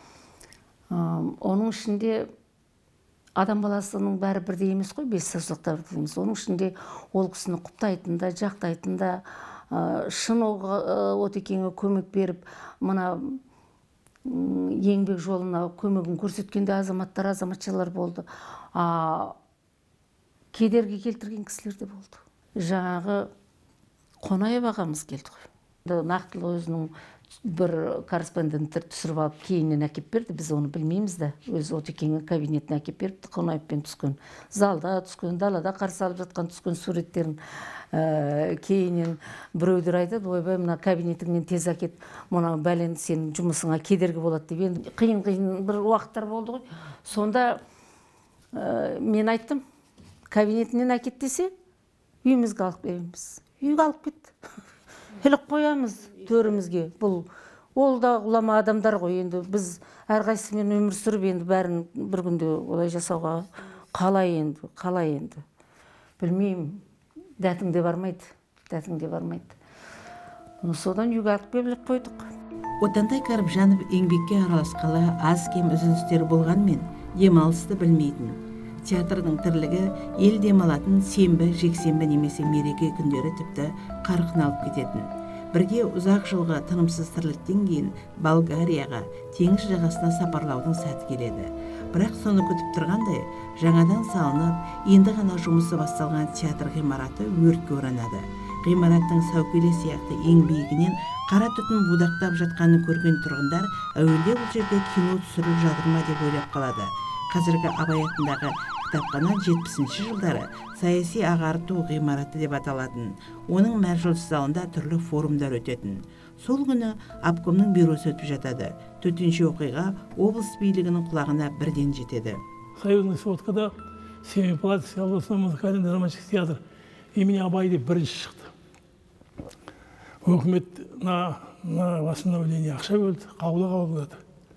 Оның ішінде адам баласының бәрі бірдей емес қой, бес саусақтар дейміз. Оның ішінде ол кісіні құптайтында, жақтайтында, шын Отекеңе көмек беріп, мына еңбек жолына көмегін көрсеткенде азаматтар, азаматшалар болды. Кедергі келтірген кісілер де болды. Жаңағы Қонаев ағамыз келді ғой. Нақтылы өзінің бір корреспонденттер түсіріп алып, кейіннен әкеп берді. Біз оны білмейміз да. Өзі Отекеңнің кабинетіне әкеп беріпті. Қонаевпен түскен, залда түскен, далада қарсы алып жатқан түскен суреттерін кейіннен біреулер айтады, ойбай, мына кабинетіңнен тез әкет, мына бәлен сенің жұмысыңа кедергі болады деп. Енді қиын-қиын бір уақыттар болды ғой. Сонда мен айттым, кабинетінен әкет десе, үйімізге алып келеміз. Үйге алып кет. Іліп қоямыз төрімізге. Бұл ол да ғұлама адамдар ғой. Енді біз әрқайсысымен өмір сүріп, енді бәрін бір күнде олай жасауға қалай енді, қалай енді. Білмеймін, дәтіңде бармайды, дәтіңде бармайды. Содан үйге алып келіп қойдық. Отантай Кәріпжанов еңбекке араласқалы аз кем үзілістер болғанмен демалысты білмейтін. Театрдың тірлігі ел демалатын сенбі, жексенбі немесе мереке күндері тіпті қарқын алып кететін. Бірге ұзақ жылғы тынымсыз тірліктен кейін Болгарияға, теңіз жағасына сапарлаудың сәті келеді. Бірақ соны күтіп тұрғандай, жаңадан салынып, енді ғана жұмысы басталған театр ғимараты өртке оранады. Ғимараттың сәукеле сияқты ең биігінен қара түтін будақтап жатқанын көрген тұрғындар әуелде бұл жерде кино түсіріліп жатыр ма деп ойлап қалады. Қазіргі Абай атындағы кітапхана жетпісінші жылдары саяси ағарту ғимараты деп аталатын. Оның мәжіліс залында түрлі форумдар өтетін. Сол күні обкомның бюросы өтіп жатады. Төтенше оқиға облыс билігінің құлағына бірден жетеді. Союзный сводкада Семипалатинский областной музыкальный драматический театр имени Абай деп бірінші шықты. Өкімет на восстановление ақша бөлді, қаулы қабылдады.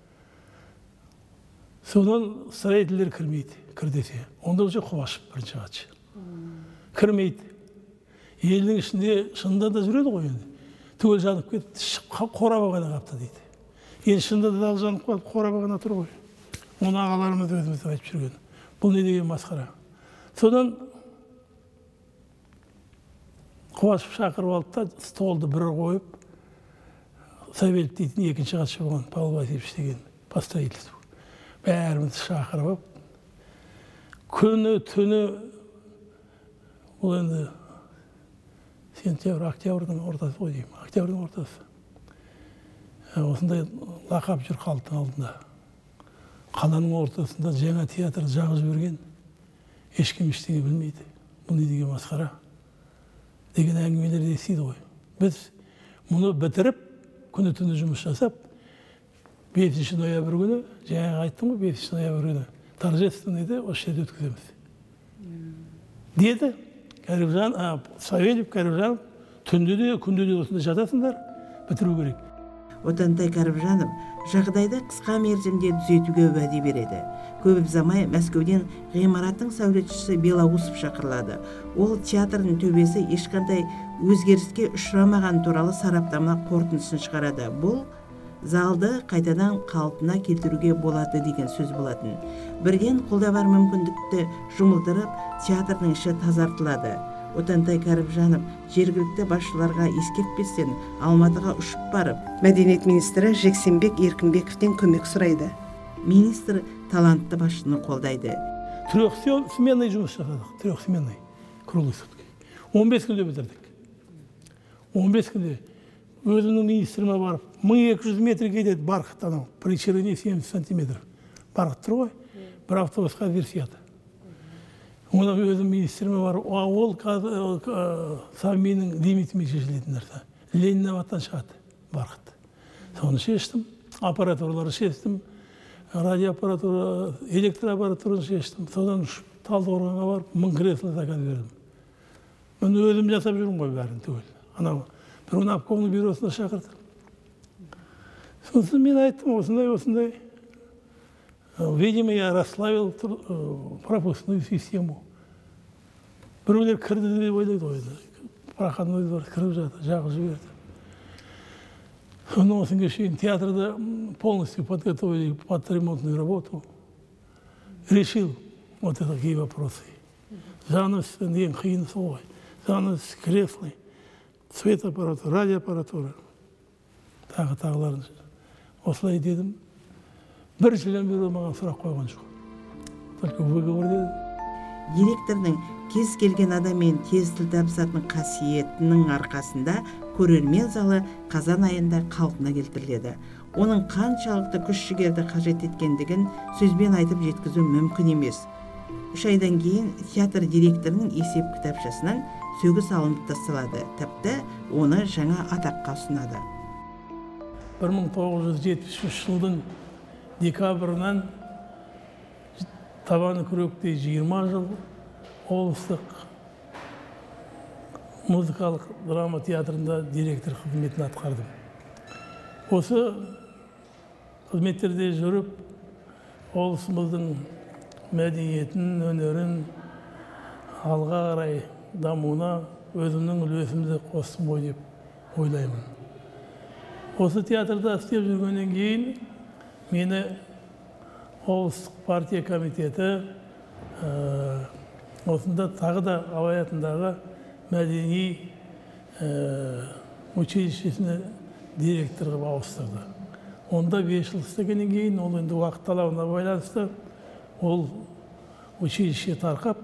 Содан строительдер кірмейді, кір десе. Онда уже Құбашев бірінші хатшы. Кірмейді. Елдің ішінде шынында да жүреді ғой енді. Түгел жанып кетті, қорабы ғана қапты дейді. Енді шынында да жанып қалып, қорабы ғана тұр ғой. Оны ағаларымыз өзімізді айтып жүрген. Бұл не деген масқара. Содан Құбашев шақырып алды да, столды бір қойып, Савельев дейтін екінші хатшы болған, Павел Васильевич деген по строительству. Бәрімізді шақырып алып, күні түні, бұл енді сентябрь, октябрьдің ортасы ғой деймін, октябрьдің ортасы. Осындай лақап жүр халықтың алдында. Қаланың ортасында жаңа театр жағып жіберген, ешкім ештеңе білмейді. Бұл не деген масқара деген әңгімелерді естиді ғой. Біз мұны бітіріп, күні түні жұмыс жасап, бесінші ноябрь күні, жаңа айттым ғой, бесінші ноябрь күні торжественныйды осы жерде өткіземіз. Деді Кәріпжан, Савельев, Кәріпжанов, түнде де, күнде де осында жатасыңдар, бітіру керек. Отантай Кәріпжанов жағдайды қысқа мерзімде түзетуге уәде береді. Көп ұзамай Мәскеуден ғимараттың сәулетшісі Белоусов шақырылады. Ол театрдың төбесі ешқандай өзгеріске ұшырамаған туралы сараптама қорытындысын шығарады. Бұл залды қайтадан қалпына келтіруге болады деген сөз болатын. Бірден қолда бар мүмкіндікті жұмылдырып, театрдың іші тазартылады. Отантай Кәріпжанов жергілікті басшыларға ескертпестен Алматыға ұшып барып, мәдениет министрі Жексенбек Еркінбековтен көмек сұрайды. Министр талантты басшыны қолдайды. Трехсменный жұмыс жасадық, трехсменный, круглый сутки. он бес күнде бітірдік. он бес күнде өзімнің министріме барып, мың екі жүз метр кетеді барқыт анау, при ширине семьдесят сантиметров. Барқыт тұр ғой, бір автобусқа версияды. Оны өзім министріме бар, ол Совминнің лимитімен шешілетін нәрсе. Ленинаваттан шығады барқыт. Соны шештім, аппаратуралары шештім, радиоаппаратура, электроаппаратураны шештім. Содан Талдықорғанға барып, мың кресло заказ бердім. Мен өзім жасап жүрмін ғой бәрін түгел. Анау бір обкомның бюросына шақырды. Сосын мен айттым, осындай, осындай. Видимо, я расслабил пропускную систему. Біреулер кірді деп ойлайды ғой. Проходной двор кіріп жатыр, жағып жіберді. Соның осынға шейін театрда полностью подготовили под ремонтную работу. Решил вот это какие вопросы. Занавес ең қиыны сол ғой. Занавес, кресло, цветаппаратура, радиоаппаратура. Тағы тағыларын. Осылай дедім. Бір жылдан бері маған сұрақ қойған жоқ. Только выговор деді. Директордың кез келген адаммен тез тіл табысатын қасиетінің арқасында көрермен залы қазан айында қалпына келтіріледі. Оның қаншалықты күш жігерді қажет еткендігін сөзбен айтып жеткізу мүмкін емес. Үш айдан кейін театр директорының есеп кітапшасынан сөгіс алынып тасталады. Тіпті оны жаңа атаққа ұсынады. бір мың тоғыз жүз жетпіс үшінші жылдың декабрынан табаны күректей жиырма жыл облыстық музыкалық драма театрында директор қызметін атқардым. Осы қызметтерде жүріп, облысымыздың мәдениетін, өнерін алға қарай дамуына өзімнің үлесімді қостым ғой деп ойлаймын. Осы театрда істеп жүргеннен кейін мені облыстық партия комитеті осында тағы да Абай атындағы мәдени училищесіне директор қылып ауыстырды. Онда бес жыл істегеннен кейін, ол енді уақыт талабына байланысты, ол училище тарқап,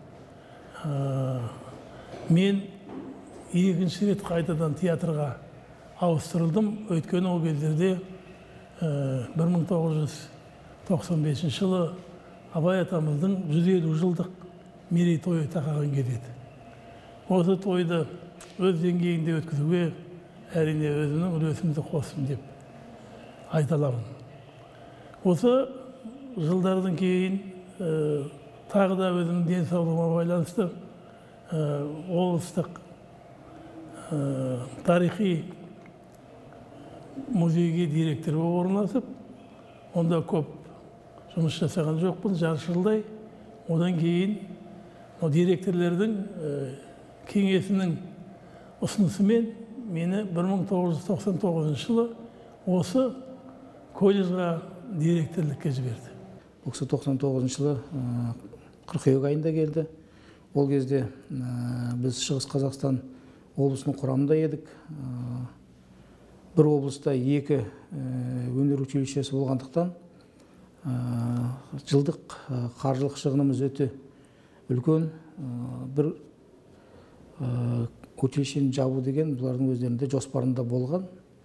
мен екінші рет қайтадан театрға ауыстырылдым. Өйткені ол кездерде бір мың тоғыз жүз тоқсан бесінші жылы Абай атамыздың жүз елу жылдық мерейтойы тақаған келеді. Осы тойды өз деңгейінде өткізуге әрине өзімнің үлесімді қостым деп айта аламын. Осы жылдардан кейін тағы да өзімнің денсаулығыма байланысты облыстық тарихи музейге директор болып орналасып, онда көп жұмыс жасаған жоқпын, жарты жылдай. Одан кейін директорлердің кеңесінің ұсынысымен мені бір мың тоғыз жүз тоқсан тоғызыншы жылы осы колледжға директорлікке жіберді. Бұл кісі тоқсан тоғызыншы жылы қыркүйек айында келді. Ол кезде біз Шығыс Қазақстан облысының құрамында едік. Бір облыста екі өнер училищесі болғандықтан жылдық қаржылық шығынымыз өте үлкен. Бір училищені жабу деген бұлардың өздерінде жоспарында болған.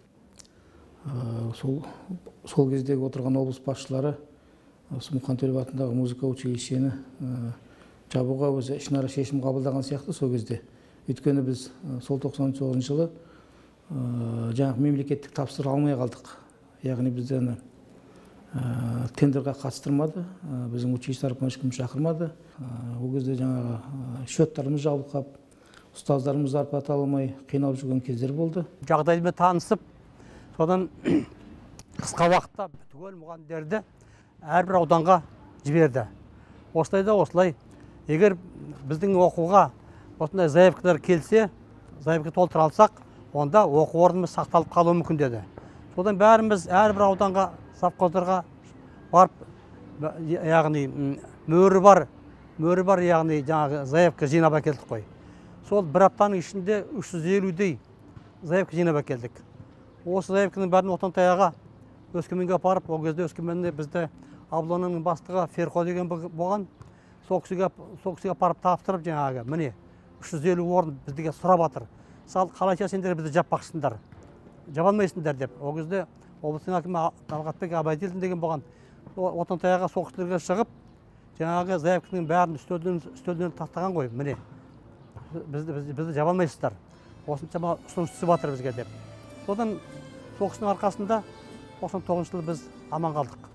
Сол кездегі отырған облыс басшылары Мұқан Төлеубай атындағы музыка училищені жабуға өзі ішінара шешім қабылдаған сияқты сол кезде. Өйткені біз сол тоқсан тоғызыншы жылы жаңағы мемлекеттік тапсырыс алмай қалдық. Яғни бізден тендерға қатыстырмады, біздің училище тарапынан ешкім шақырмады. Ол кезде жаңағы счеттарымыз жабылып, ұстаздарымыз зарплата алмай қиналып жүрген кездер болды. Жағдаймен танысып, содан қысқа уақытта түгел мұғалімдерді әрбір ауданға жіберді. Осылай да осылай, егер біздің оқуға осындай заявкалар келсе, заявка толтыра алсақ, онда оқу орнымыз сақталып қалуы мүмкін деді. Содан бәріміз әрбір ауданға, совхоздарға барып, яғни мөрі бар, мөрі бар, яғни жаңағы заявка жинап әкелдік қой. Сол бір аптаның ішінде үш жүз елудей заявка жинап әкелдік. Осы заявканың бәрін Отан-Таяға, Өскеменге апарып, ол кезде Өскеменде бізді Аблоның бастығы Ферқо деген болған. Сол кісіге апарып тапсырып жаңағы, міне үш жүз елу орын біздіге сұрап жатыр. Сал қалайша сендер бізді жаппақсыңдар, жабалмайсыңдар деп. Ол кезде облыстың әкімі Талғатбек Абайділдин деген болған. Отан-Таяға сол кісілерге шығып, жаңағы заявканың бәрін үстелден тастаған ғой, міне бізді жабалмайсыздар. Осыншама ұсыныс түсіп жатыр бізге деп. Содан сол кісінің арқасында тоқсан тоғызыншы жылы біз аман қалдық.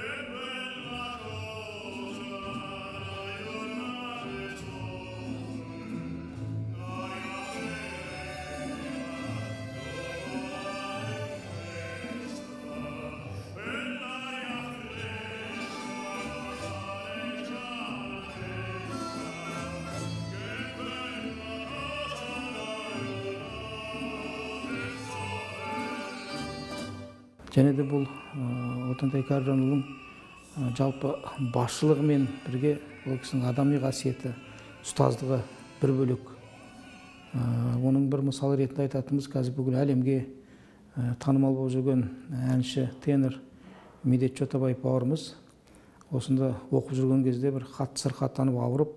Және де бұл Отан-Тай Кәріпжанұлының жалпы басшылығымен бірге ол кісінің адами қасиеті, ұстаздығы бір бөлек. Оның бір мысал ретінде айтатынымыз, қазір бүгін әлемге танымал болып жүрген әнші, тенор Медет Шотабаев бауырымыз осында оқып жүрген кезде бір қатты сырқаттанып ауырып,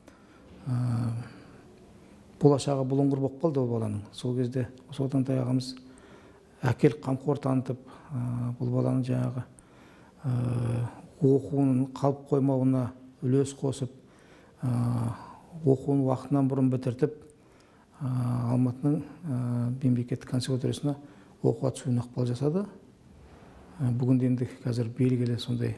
болашағы бұлыңғыр болып қалды ол баланың. Сол кезде осы Отан-Тай ағамыз әкел қамқор танытып, бұл баланың жаңағы оқуының қалып қоймауына үлес қосып, оқуын уақытынан бұрын бітіртіп, Алматының мемлекеттік консерваториясына оқуға түсуіне ықпал жасады. Бүгінде енді қазір белгілі сондай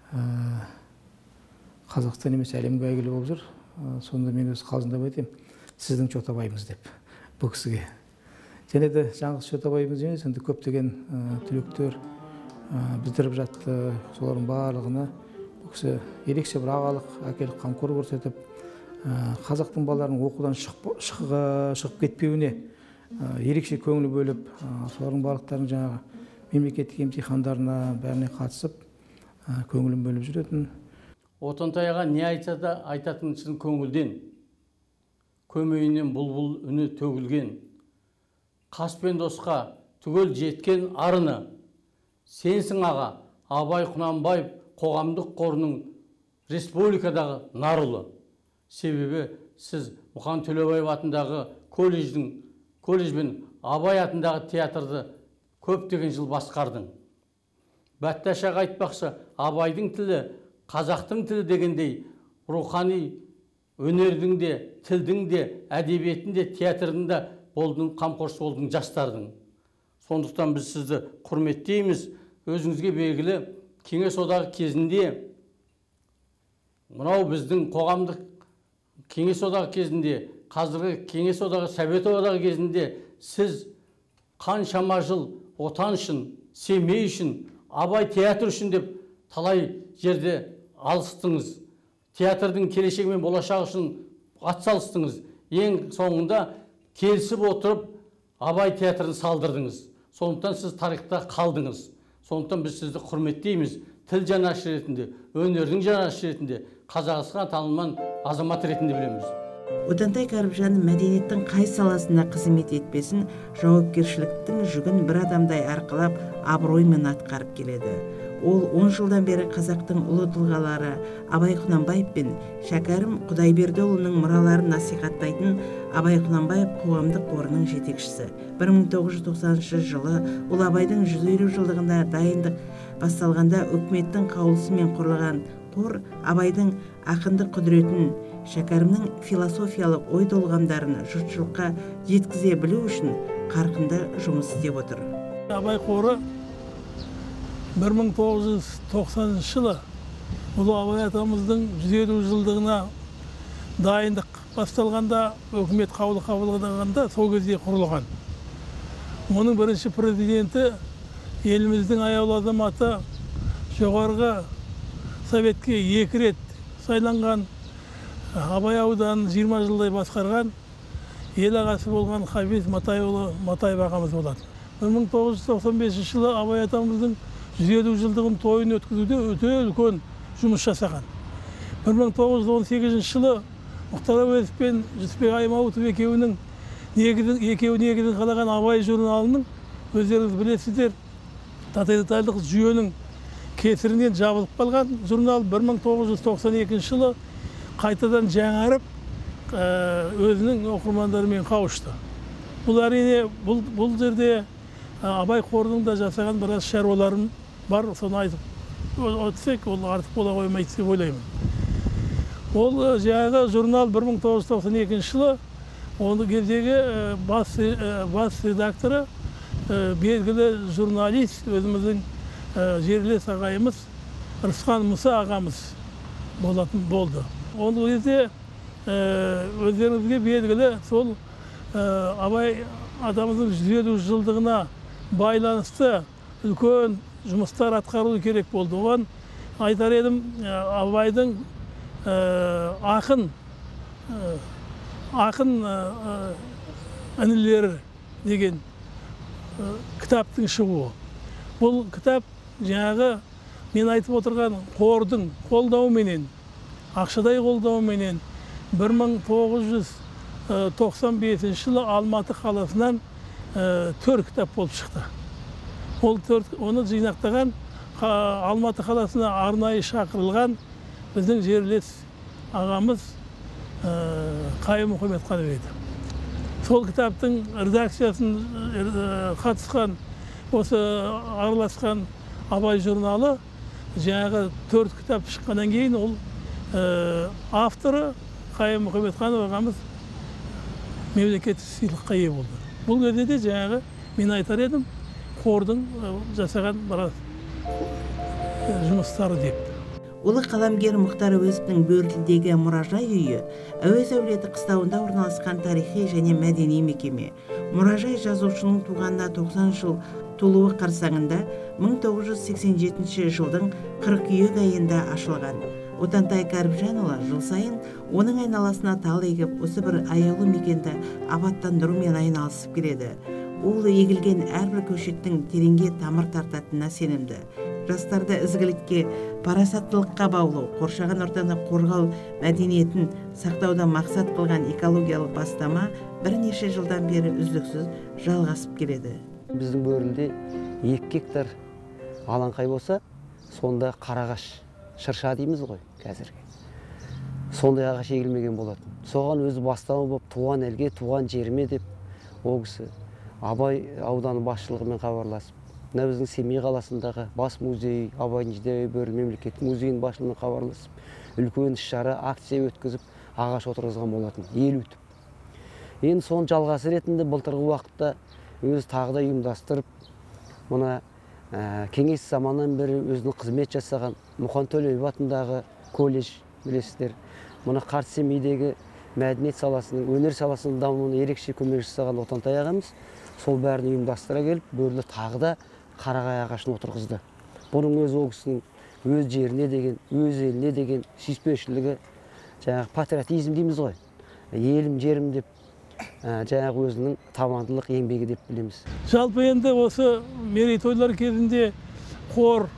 Қазақстан емес әлемге әйгілі болып жүр. Сонда мен өз қалжыңдап айтайын. сіздің чотабайыңыз деп бұл кісіге. Және де жаңғыз чотабайымыз емес, енді көптеген түлектер біздіріп жатты. Солардың барлығына бұл кісі ерекше бір ағалық, әкелік қамқор көрсетіп, қазақтың балаларының оқудан шығып кетпеуіне ерекше көңіл бөліп, солардың барлықтарын жаңағы мемлекеттік емтихандарына бәріне қатысып, көңілін бөліп жүретін. Отантаяға не айтса да айтатын шын көңілден, көмейінен бұлбұл үні төгілген, қас пен досқа түгел жеткен арыны, сенсің аға Абай Құнанбаев қоғамдық қорының республикадағы нарылы. Себебі сіз Мұқан Төлеубаев атындағы колледждің колледж бен Абай атындағы театрды көптеген жыл басқардың. Бәтташаға айтпақшы, Абайдың тілі, қазақтың тілі дегендей, рухани өнердің де, тілдің де, әдебиеттің де, театрдың да болдың, қамқоршы болдың жастардың. Сондықтан біз сізді құрметтейміз. Өзіңізге белгілі Кеңес одағы кезінде, мынау біздің қоғамдық Кеңес одағы кезінде, қазіргі Кеңес одағы, Совет одағы кезінде сіз қаншама жыл отан үшін, Семей үшін, Абай театр үшін деп талай жерде алыстыңыз. Театрдың келешегі мен болашағы үшін атсалыстыңыз. Ең соңында келісіп отырып Абай театрын салдырдыңыз. Сондықтан сіз тарихта қалдыңыз. Сондықтан біз сізді құрметтейміз. Тіл жанашыры ретінде, өнердің жанашыры ретінде, Қазақстанға танылған азамат ретінде білеміз. Отантай Кәріпжан мәдениеттің қай саласында қызмет етпесін, жауапкершіліктің жүгін бір адамдай арқалап, абыроймен атқарып келеді. Ол он жылдан бері қазақтың ұлы тұлғалары Абай Құнанбаев пен Шәкәрім Құдайбердіұлының мұраларын насихаттайтын Абай Құнанбаев қоғамдық қорының жетекшісі. бір мың тоғыз жүз тоқсаныншы жылы ол Абайдың жүз елу жылдығында дайындық басталғанда үкіметтің қаулысымен құрылған қор Абайдың ақындық құдіретін, Шәкәрімнің философиялық ой толғамдарын жұртшылыққа жеткізе білу үшін қарқынды жұмыс істеп отыр. Абай қоры бір мың тоғыз жүз тоқсаныншы жылы ұлы Абай атамыздың жүз елу жылдығына дайындық басталғанда, үкімет қаулы қабылдағанда сол кезде құрылған. Оның бірінші президенті еліміздің аяулы азаматы, жоғарғы Советке екі рет сайланған, Абай ауданын жиырма жылдай басқарған, ел ағасы болған Хабиз Матайұлы Матаев ағамыз болады. бір мың тоғыз жүз тоқсан бесінші жылы Абай атамыздың жүз елу жылдығын тойын өткізуде өте үлкен жұмыс жасаған. бір мың тоғыз жүз он сегізінші жылы Мұхтар Әуезов пен Жүсіпбек Аймауытов екеуінің екеуі негізін қалаған Абай журналының, өздеріңіз білесіздер, тоталитарлық жүйенің кесірінен жабылып қалған журнал бір мың тоғыз жүз тоқсан екінші жылы қайтадан жаңарып, өзінің оқырмандарымен қауышты. Бұл әрине бұл жерде Абай қорының да жасаған біраз шаруаларым бар, соны айтып өтсек, ол артық бола қоймайды деп ойлаймын. Ол жаңағы журнал бір мың тоғыз жүз тоқсан екінші жылы оны кездегі бас редакторы, белгілі журналист, өзіміздің жерлес ағайымыз Рысқан Мұса ағамыз болатын болды. Ол кезде өздеріңізге белгілі сол Абай атамыздың жүз елу жылдығына байланысты үлкен жұмыстар атқарылу керек болды. Оған айтар едім, Абайдың ақын ақын інілері деген кітаптың шығуы. Бұл кітап жаңағы мен айтып отырған қордың қолдауыменен, ақшадай қолдауыменен бір мың тоғыз жүз тоқсан бесінші жылы Алматы қаласынан төрт кітап болып шықты. Ол оны жинақтаған Алматы қаласына арнайы шақырылған біздің жерлес ағамыз Қайым Мұхаметқанов еді. Сол кітаптың редакциясын қатысқан, осы араласқан Абай журналы жаңағы төрт кітап шыққаннан кейін ол авторы Қайым Мұхаметқанов ағамыз мемлекеттік сыйлыққа ие болды. Бұл кезде де жаңағы мен айтар едім, қордың жасаған біраз жұмыстары деп. Улы қаламгер Мұхтар Әуезовтің Бөрілдегі мұражай үйі Әуез әулеті қыстауында орналасқан тарихи және мәдени мекеме. Мұражай жазушының туғанына тоқсан жыл толуы қарсаңында мың тоғыз жүз сексен жетінші жылдың қыркүйек айында ашылған. Отантай Кәріпжанұлы жыл сайын оның айналасына тал егіп, осы бір аяулы мекенді абаттандырумен айналысып келеді. Ол егілген әрбір көшеттің тереңге тамыр тартатынына сенімді. Жастарды ізгілікке, парасаттылыққа баулу, қоршаған ортаны қорғау мәдениетін сақтауда мақсат қылған экологиялық бастама бірнеше жылдан бері үздіксіз жалғасып келеді. Біздің Бөрілде екі гектар алаңқай болса, сонда қарағаш, шырша дейміз ғой қазірге. Сондай ағаш егілмеген болатын. Соған өзі бастама болып, туған елге, туған жеріме деп, ол кісі Абай ауданы басшылығымен хабарласып, мына біздің Семей қаласындағы бас музей, Абайдың Жидебай Бөрілі мемлекеттік музейінің басшылығымен хабарласып, үлкен іс-шара, акция өткізіп, ағаш отырғызған болатын, ел өтіп. Енді соның жалғасы ретінде былтырғы уақытта өзі тағы да ұйымдастырып, мына кеңес заманынан бері өзінің қызмет жасаған Мұқан Төлеуов атындағы колледж, білесіздер, мына Қарт Семейдегі мәдениет саласының, өнер саласының дамуына ерекше көмек жасаған Отантай ағамыз сол бәрін ұйымдастыра келіп, Бөрілі тағы да қарағай ағашын отырғызды. Бұның өз ол кісінің өз жеріне деген, өз еліне деген сүйіспеншілігі, жаңағы патриотизм дейміз ғой. Елім, жерім деп, жаңағы өзінің табандылық еңбегі деп білеміз. Жалпы енді осы мерейтойлар кезінде қор,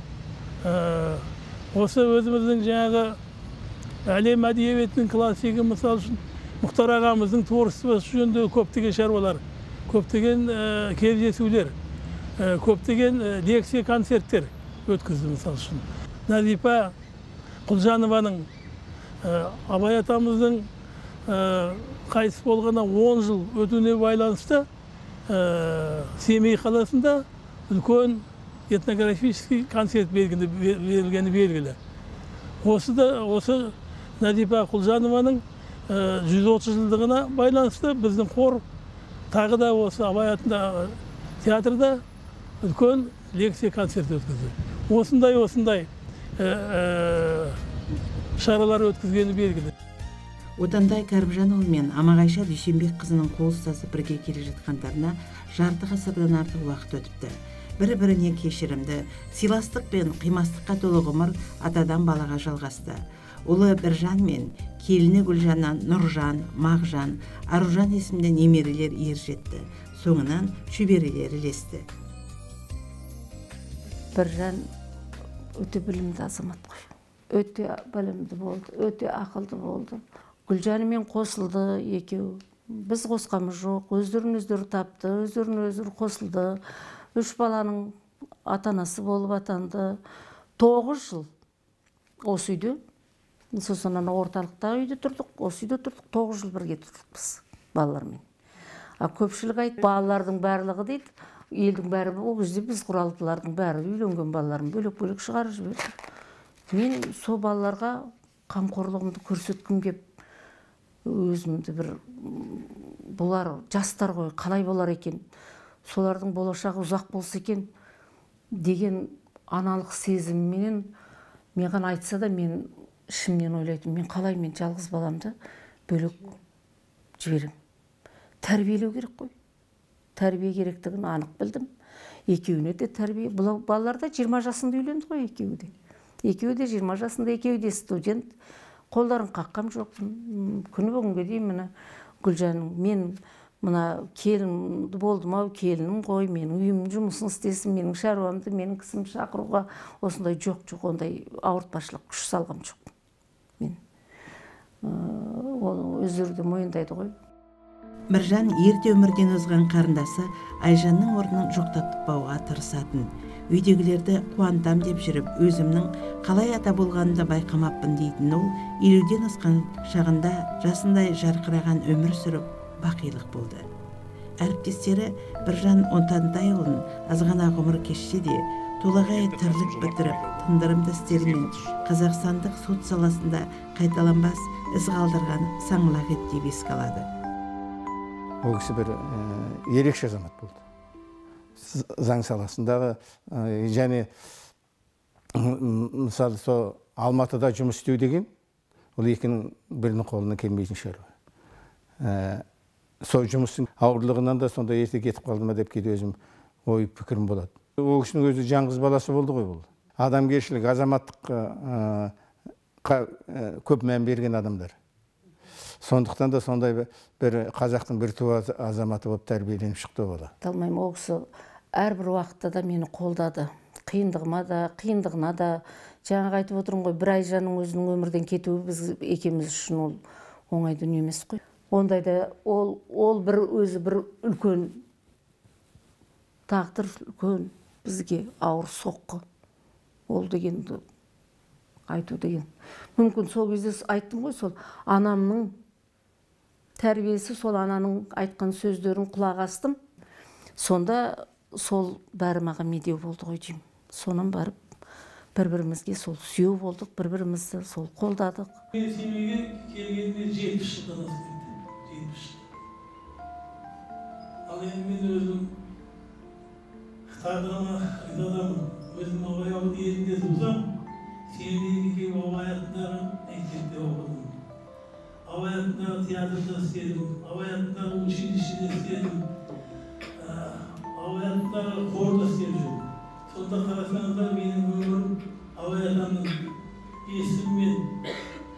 осы өзіміздің жаңағы әлем әдебиетінің классигі, мысалы үшін Мұхтар ағамыздың творчествосы жөнінде көптеген шаруалар, көптеген кездесулер, көптеген лекция концерттер өткізді. Мысалы үшін Назипа Құлжанованың Абай атамыздың қайтыс болғанына он жыл өтуіне байланысты Семей қаласында үлкен этнографический концерт берілгені белгілі. Осы да осы Назипа Құлжанованың жүз отыз жылдығына байланысты біздің қор тағы да осы Абай атындағы театрда үлкен лекция концерт өткізді. Осындай осындай шаралар өткізгені белгілі. Отантай Кәріпжанұлы мен Амағайша Дүйсенбек қызының қол ұстасып бірге келе жатқандарына жарты ғасырдан артық уақыт өтіпті. Бір-біріне кешірімді, сыйластық пен қимастыққа толы ғұмыр атадан балаға жалғасты. Ұлы Біржан мен келіні Гүлжаннан Нұржан, Мағжан, Аружан есімді немерелер ер жетті. Соңынан шөберелер ілесті. Біржан өте білімді азамат қой. Өте білімді болды, өте ақылды болды. Гүлжанымен қосылды екеу. Біз қосқамыз жоқ, өздерін өздері тапты, өздерін өздері қосылды. Үш баланың атанасы болып атанды. Тоғыз жыл осы үйде. Сосын орталықта үйде тұрдық, осы үйде тұрдық, тоғыз жыл бірге тұрдық біз балалармен. Көпшілік айтты, балалардың барлығы дейді, елдің бәрі, ол кезде біз құралдылардың бәрі үйленген балаларын бөлек-бөлек шығарып жіберді. Мен сол балаларға қамқорлығымды көрсеткім кеп, өзімді бір, бұлар жастар ғой, қалай болар екен, солардың болашағы ұзақ болса екен деген аналық сезімменен маған айтса да мен ішімнен ойлайтын, мен қалай мен жалғыз баламды бөлек жіберем. Тәрбиелеу керек қой. Тәрбие керектігін анық білдім. Екеуіне де тәрбие. Бұл балалар да жиырма жасында үйленді ғой екеуі де. Екеуі де жиырма жасында, екеуі де студент. Қолдарын қаққам жоқпын. Күні бүгінге дейін міне Гүлжанның мен мына келін болдым ау, келінім ғой, менің үйімнің жұмысын істесін, менің шаруамды, менің кісім шақыруға осындай жоқ-жоқ, ондай ауыртпашылық күш салғам жоқ. Мен ол өздері де мойындайды ғой. Біржан ерте өмірден озған қарындасы Айжанның орнын жоқтатпауға тырысатын. Үйдегілерді қуантам деп жүріп, өзімнің қалай ата болғанымды байқамаппын дейтін ол, елуден асқан шағында жасындай жарқыраған өмір сүріп, бақилық болды. Әріптестері Біржан Отантайұлын азғана ғұмыр кешсе де, толағай тірлік бітіріп, тындырымды істерімен Қазақстандық сот саласында қайталанбас із қалдырған саңлақ ет деп еске алады. Ол кісі бір ерекше азамат болды. Заң саласындағы және мысалы сол Алматыда жұмыс істеу деген ол екінің бірінің қолына келмейтін шаруа. Сол жұмыстың ауырлығынан да сонда ерте кетіп қалды ма деп кейде өзім ой пікірім болады. Ол кісінің өзі жаңғыз баласы болды ғой бұл. Адамгершілік, азаматтық көп мән берген адамдар. Сондықтан да сондай бір қазақтың бір туа азаматы болып тәрбиеленіп шықты бала. Талмаймын, ол кісі әрбір уақытта да мені қолдады. Қиындығыма да, қиындығына да. Жаңа айтып отырмын ғой, бір Айжанның өзінің өмірден кетуі біз екеуміз үшін ол оңай дүние емес қой. Ондайда ол ол бір өзі бір үлкен тағдыр, үлкен бізге ауыр соққы. Ол дегенді айту деген. Мүмкін сол кезде айттым ғой, сол анамның тәрбиесі, сол ананың айтқан сөздерін құлақ астым. Сонда сол бәрі маған медеу болды ғой деймін. Сонан барып бір-бірімізге сол сүйеу болдық, бір-бірімізді сол қолдадық. Мен Семейге келгенде жетпіс жылдан асып кетті. жетпіс жыл. Ал енді мен өзім тағдырыма ризамын. Өзім абай елінде тусам, Семейдегі келіп абай атындағы мектепте оқыдым. Абай атындағы театрда істедім, абай атындағы училищеде істедім, абай атындағы хорда істеп жүрдім. Сонда қарасаңыздар, менің өмірім абай атамның есімімен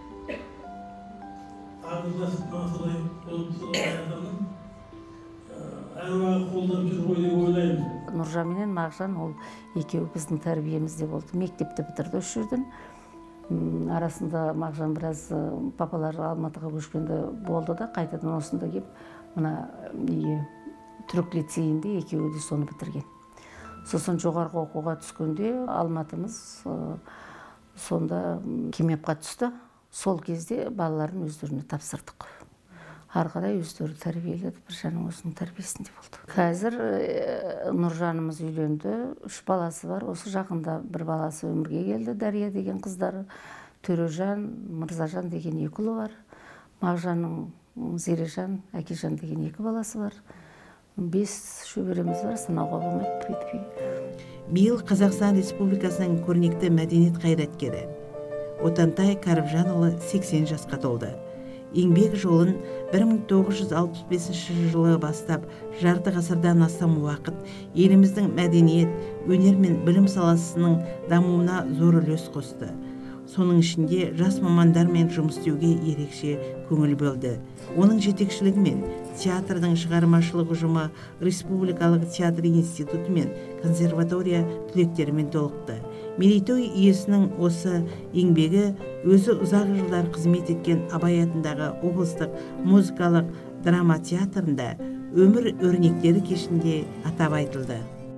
ағылдасып солай болып солай абай атамның әруағы қолдап жүр ғой деп ойлаймын. Нұржан менен Мағжан ол екеуі біздің тәрбиемізде болды. Мектепті бітірді осы жерден. Арасында Мағжан біраз папалары Алматыға көшкенде болды да, қайтадан осында келіп, мына түрік лицейінде екеуі де соны бітірген. Сосын жоғарғы оқуға түскенде Алматымыз сонда Кемепқа түсті. Сол кезде балаларын өздеріне тапсырдық. Ары қарай өздері тәрбиеледі, бір жанның өзінің тәрбиесінде болды. Қазір Нұржанымыз үйленді, үш баласы бар. Осы жақында бір баласы өмірге келді, Дәрия деген қыздары. Төрежан, Мырзажан деген екі ұлы бар. Мағжанның Зережан, Әкежан деген екі баласы бар. Бес шөбереміз бар, санауға болмайды, бүйтпей. Биыл Қазақстан Республикасының көрнекті мәдениет қайраткері Отантай Кәріпжанұлы сексен жасқа толды. Еңбек жолын бір мың тоғыз жүз алпыс бесінші жылы бастап, жарты ғасырдан астам уақыт еліміздің мәдениет, өнер мен білім саласының дамуына зор үлес қосты. Соның ішінде жас мамандармен жұмыс істеуге ерекше көңіл бөлді. Оның жетекшілігімен театрдың шығармашылық ұжымы Республикалық театр институты мен консерватория түлектерімен толықты. Мерейтой иесінің осы еңбегі өзі ұзақ жылдар қызмет еткен Абай атындағы облыстық музыкалық драма театрында өмір өрнектері кешінде атап айтылды.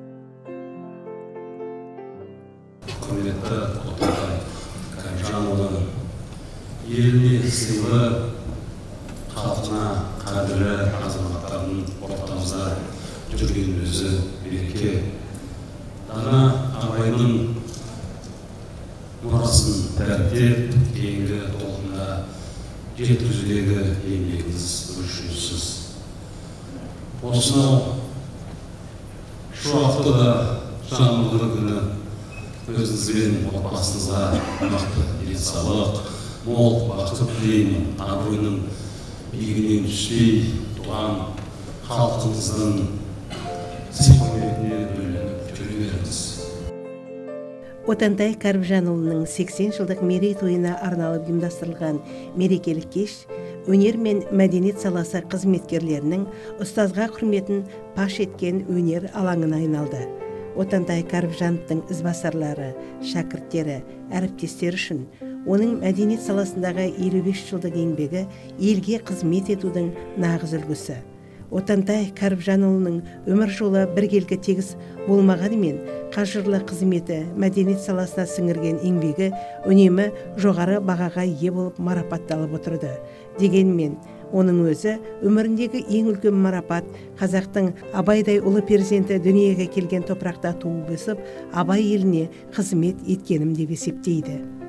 Құрметті Отантай Кәріпжанұлы, еліне сыйлы, халқына қадірлі азаматтардың ортамызда жүрген өзі береке. Дана Абайдың мұрасын дәріптеп, кейінгі толқынға жеткізудегі еңбегіңіз өлшеусіз. Осынау шуақты да жаңғыры күні өзіңіз бен отбасыңызға мықты денсаулық, мол бақыт тілеймін. Абыройының биігінен түспей туған халқыңыздың сый-құрметіне бөленіп жүре беріңіз. Отантай Кәріпжанұлының сексен жылдық мерейтойына арналып ұйымдастырылған мерекелік кеш өнер мен мәдениет саласы қызметкерлерінің ұстазға құрметін паш еткен өнер алаңына айналды. Отантай Кәріпжановтың ізбасарлары, шәкірттері, әріптестері үшін оның мәдениет саласындағы елу бес жылдық еңбегі елге қызмет етудің нағыз үлгісі. Отантай Кәріпжанұлының өмір жолы біркелкі тегіс болмағанымен, қажырлы қызметі, мәдениет саласына сіңірген еңбегі үнемі жоғары бағаға ие болып марапатталып отырды. Дегенмен, оның өзі өміріндегі ең үлкен марапат қазақтың Абайдай ұлы перзенті дүниеге келген топырақта туып өсіп, Абай еліне қызмет еткенім деп есептейді.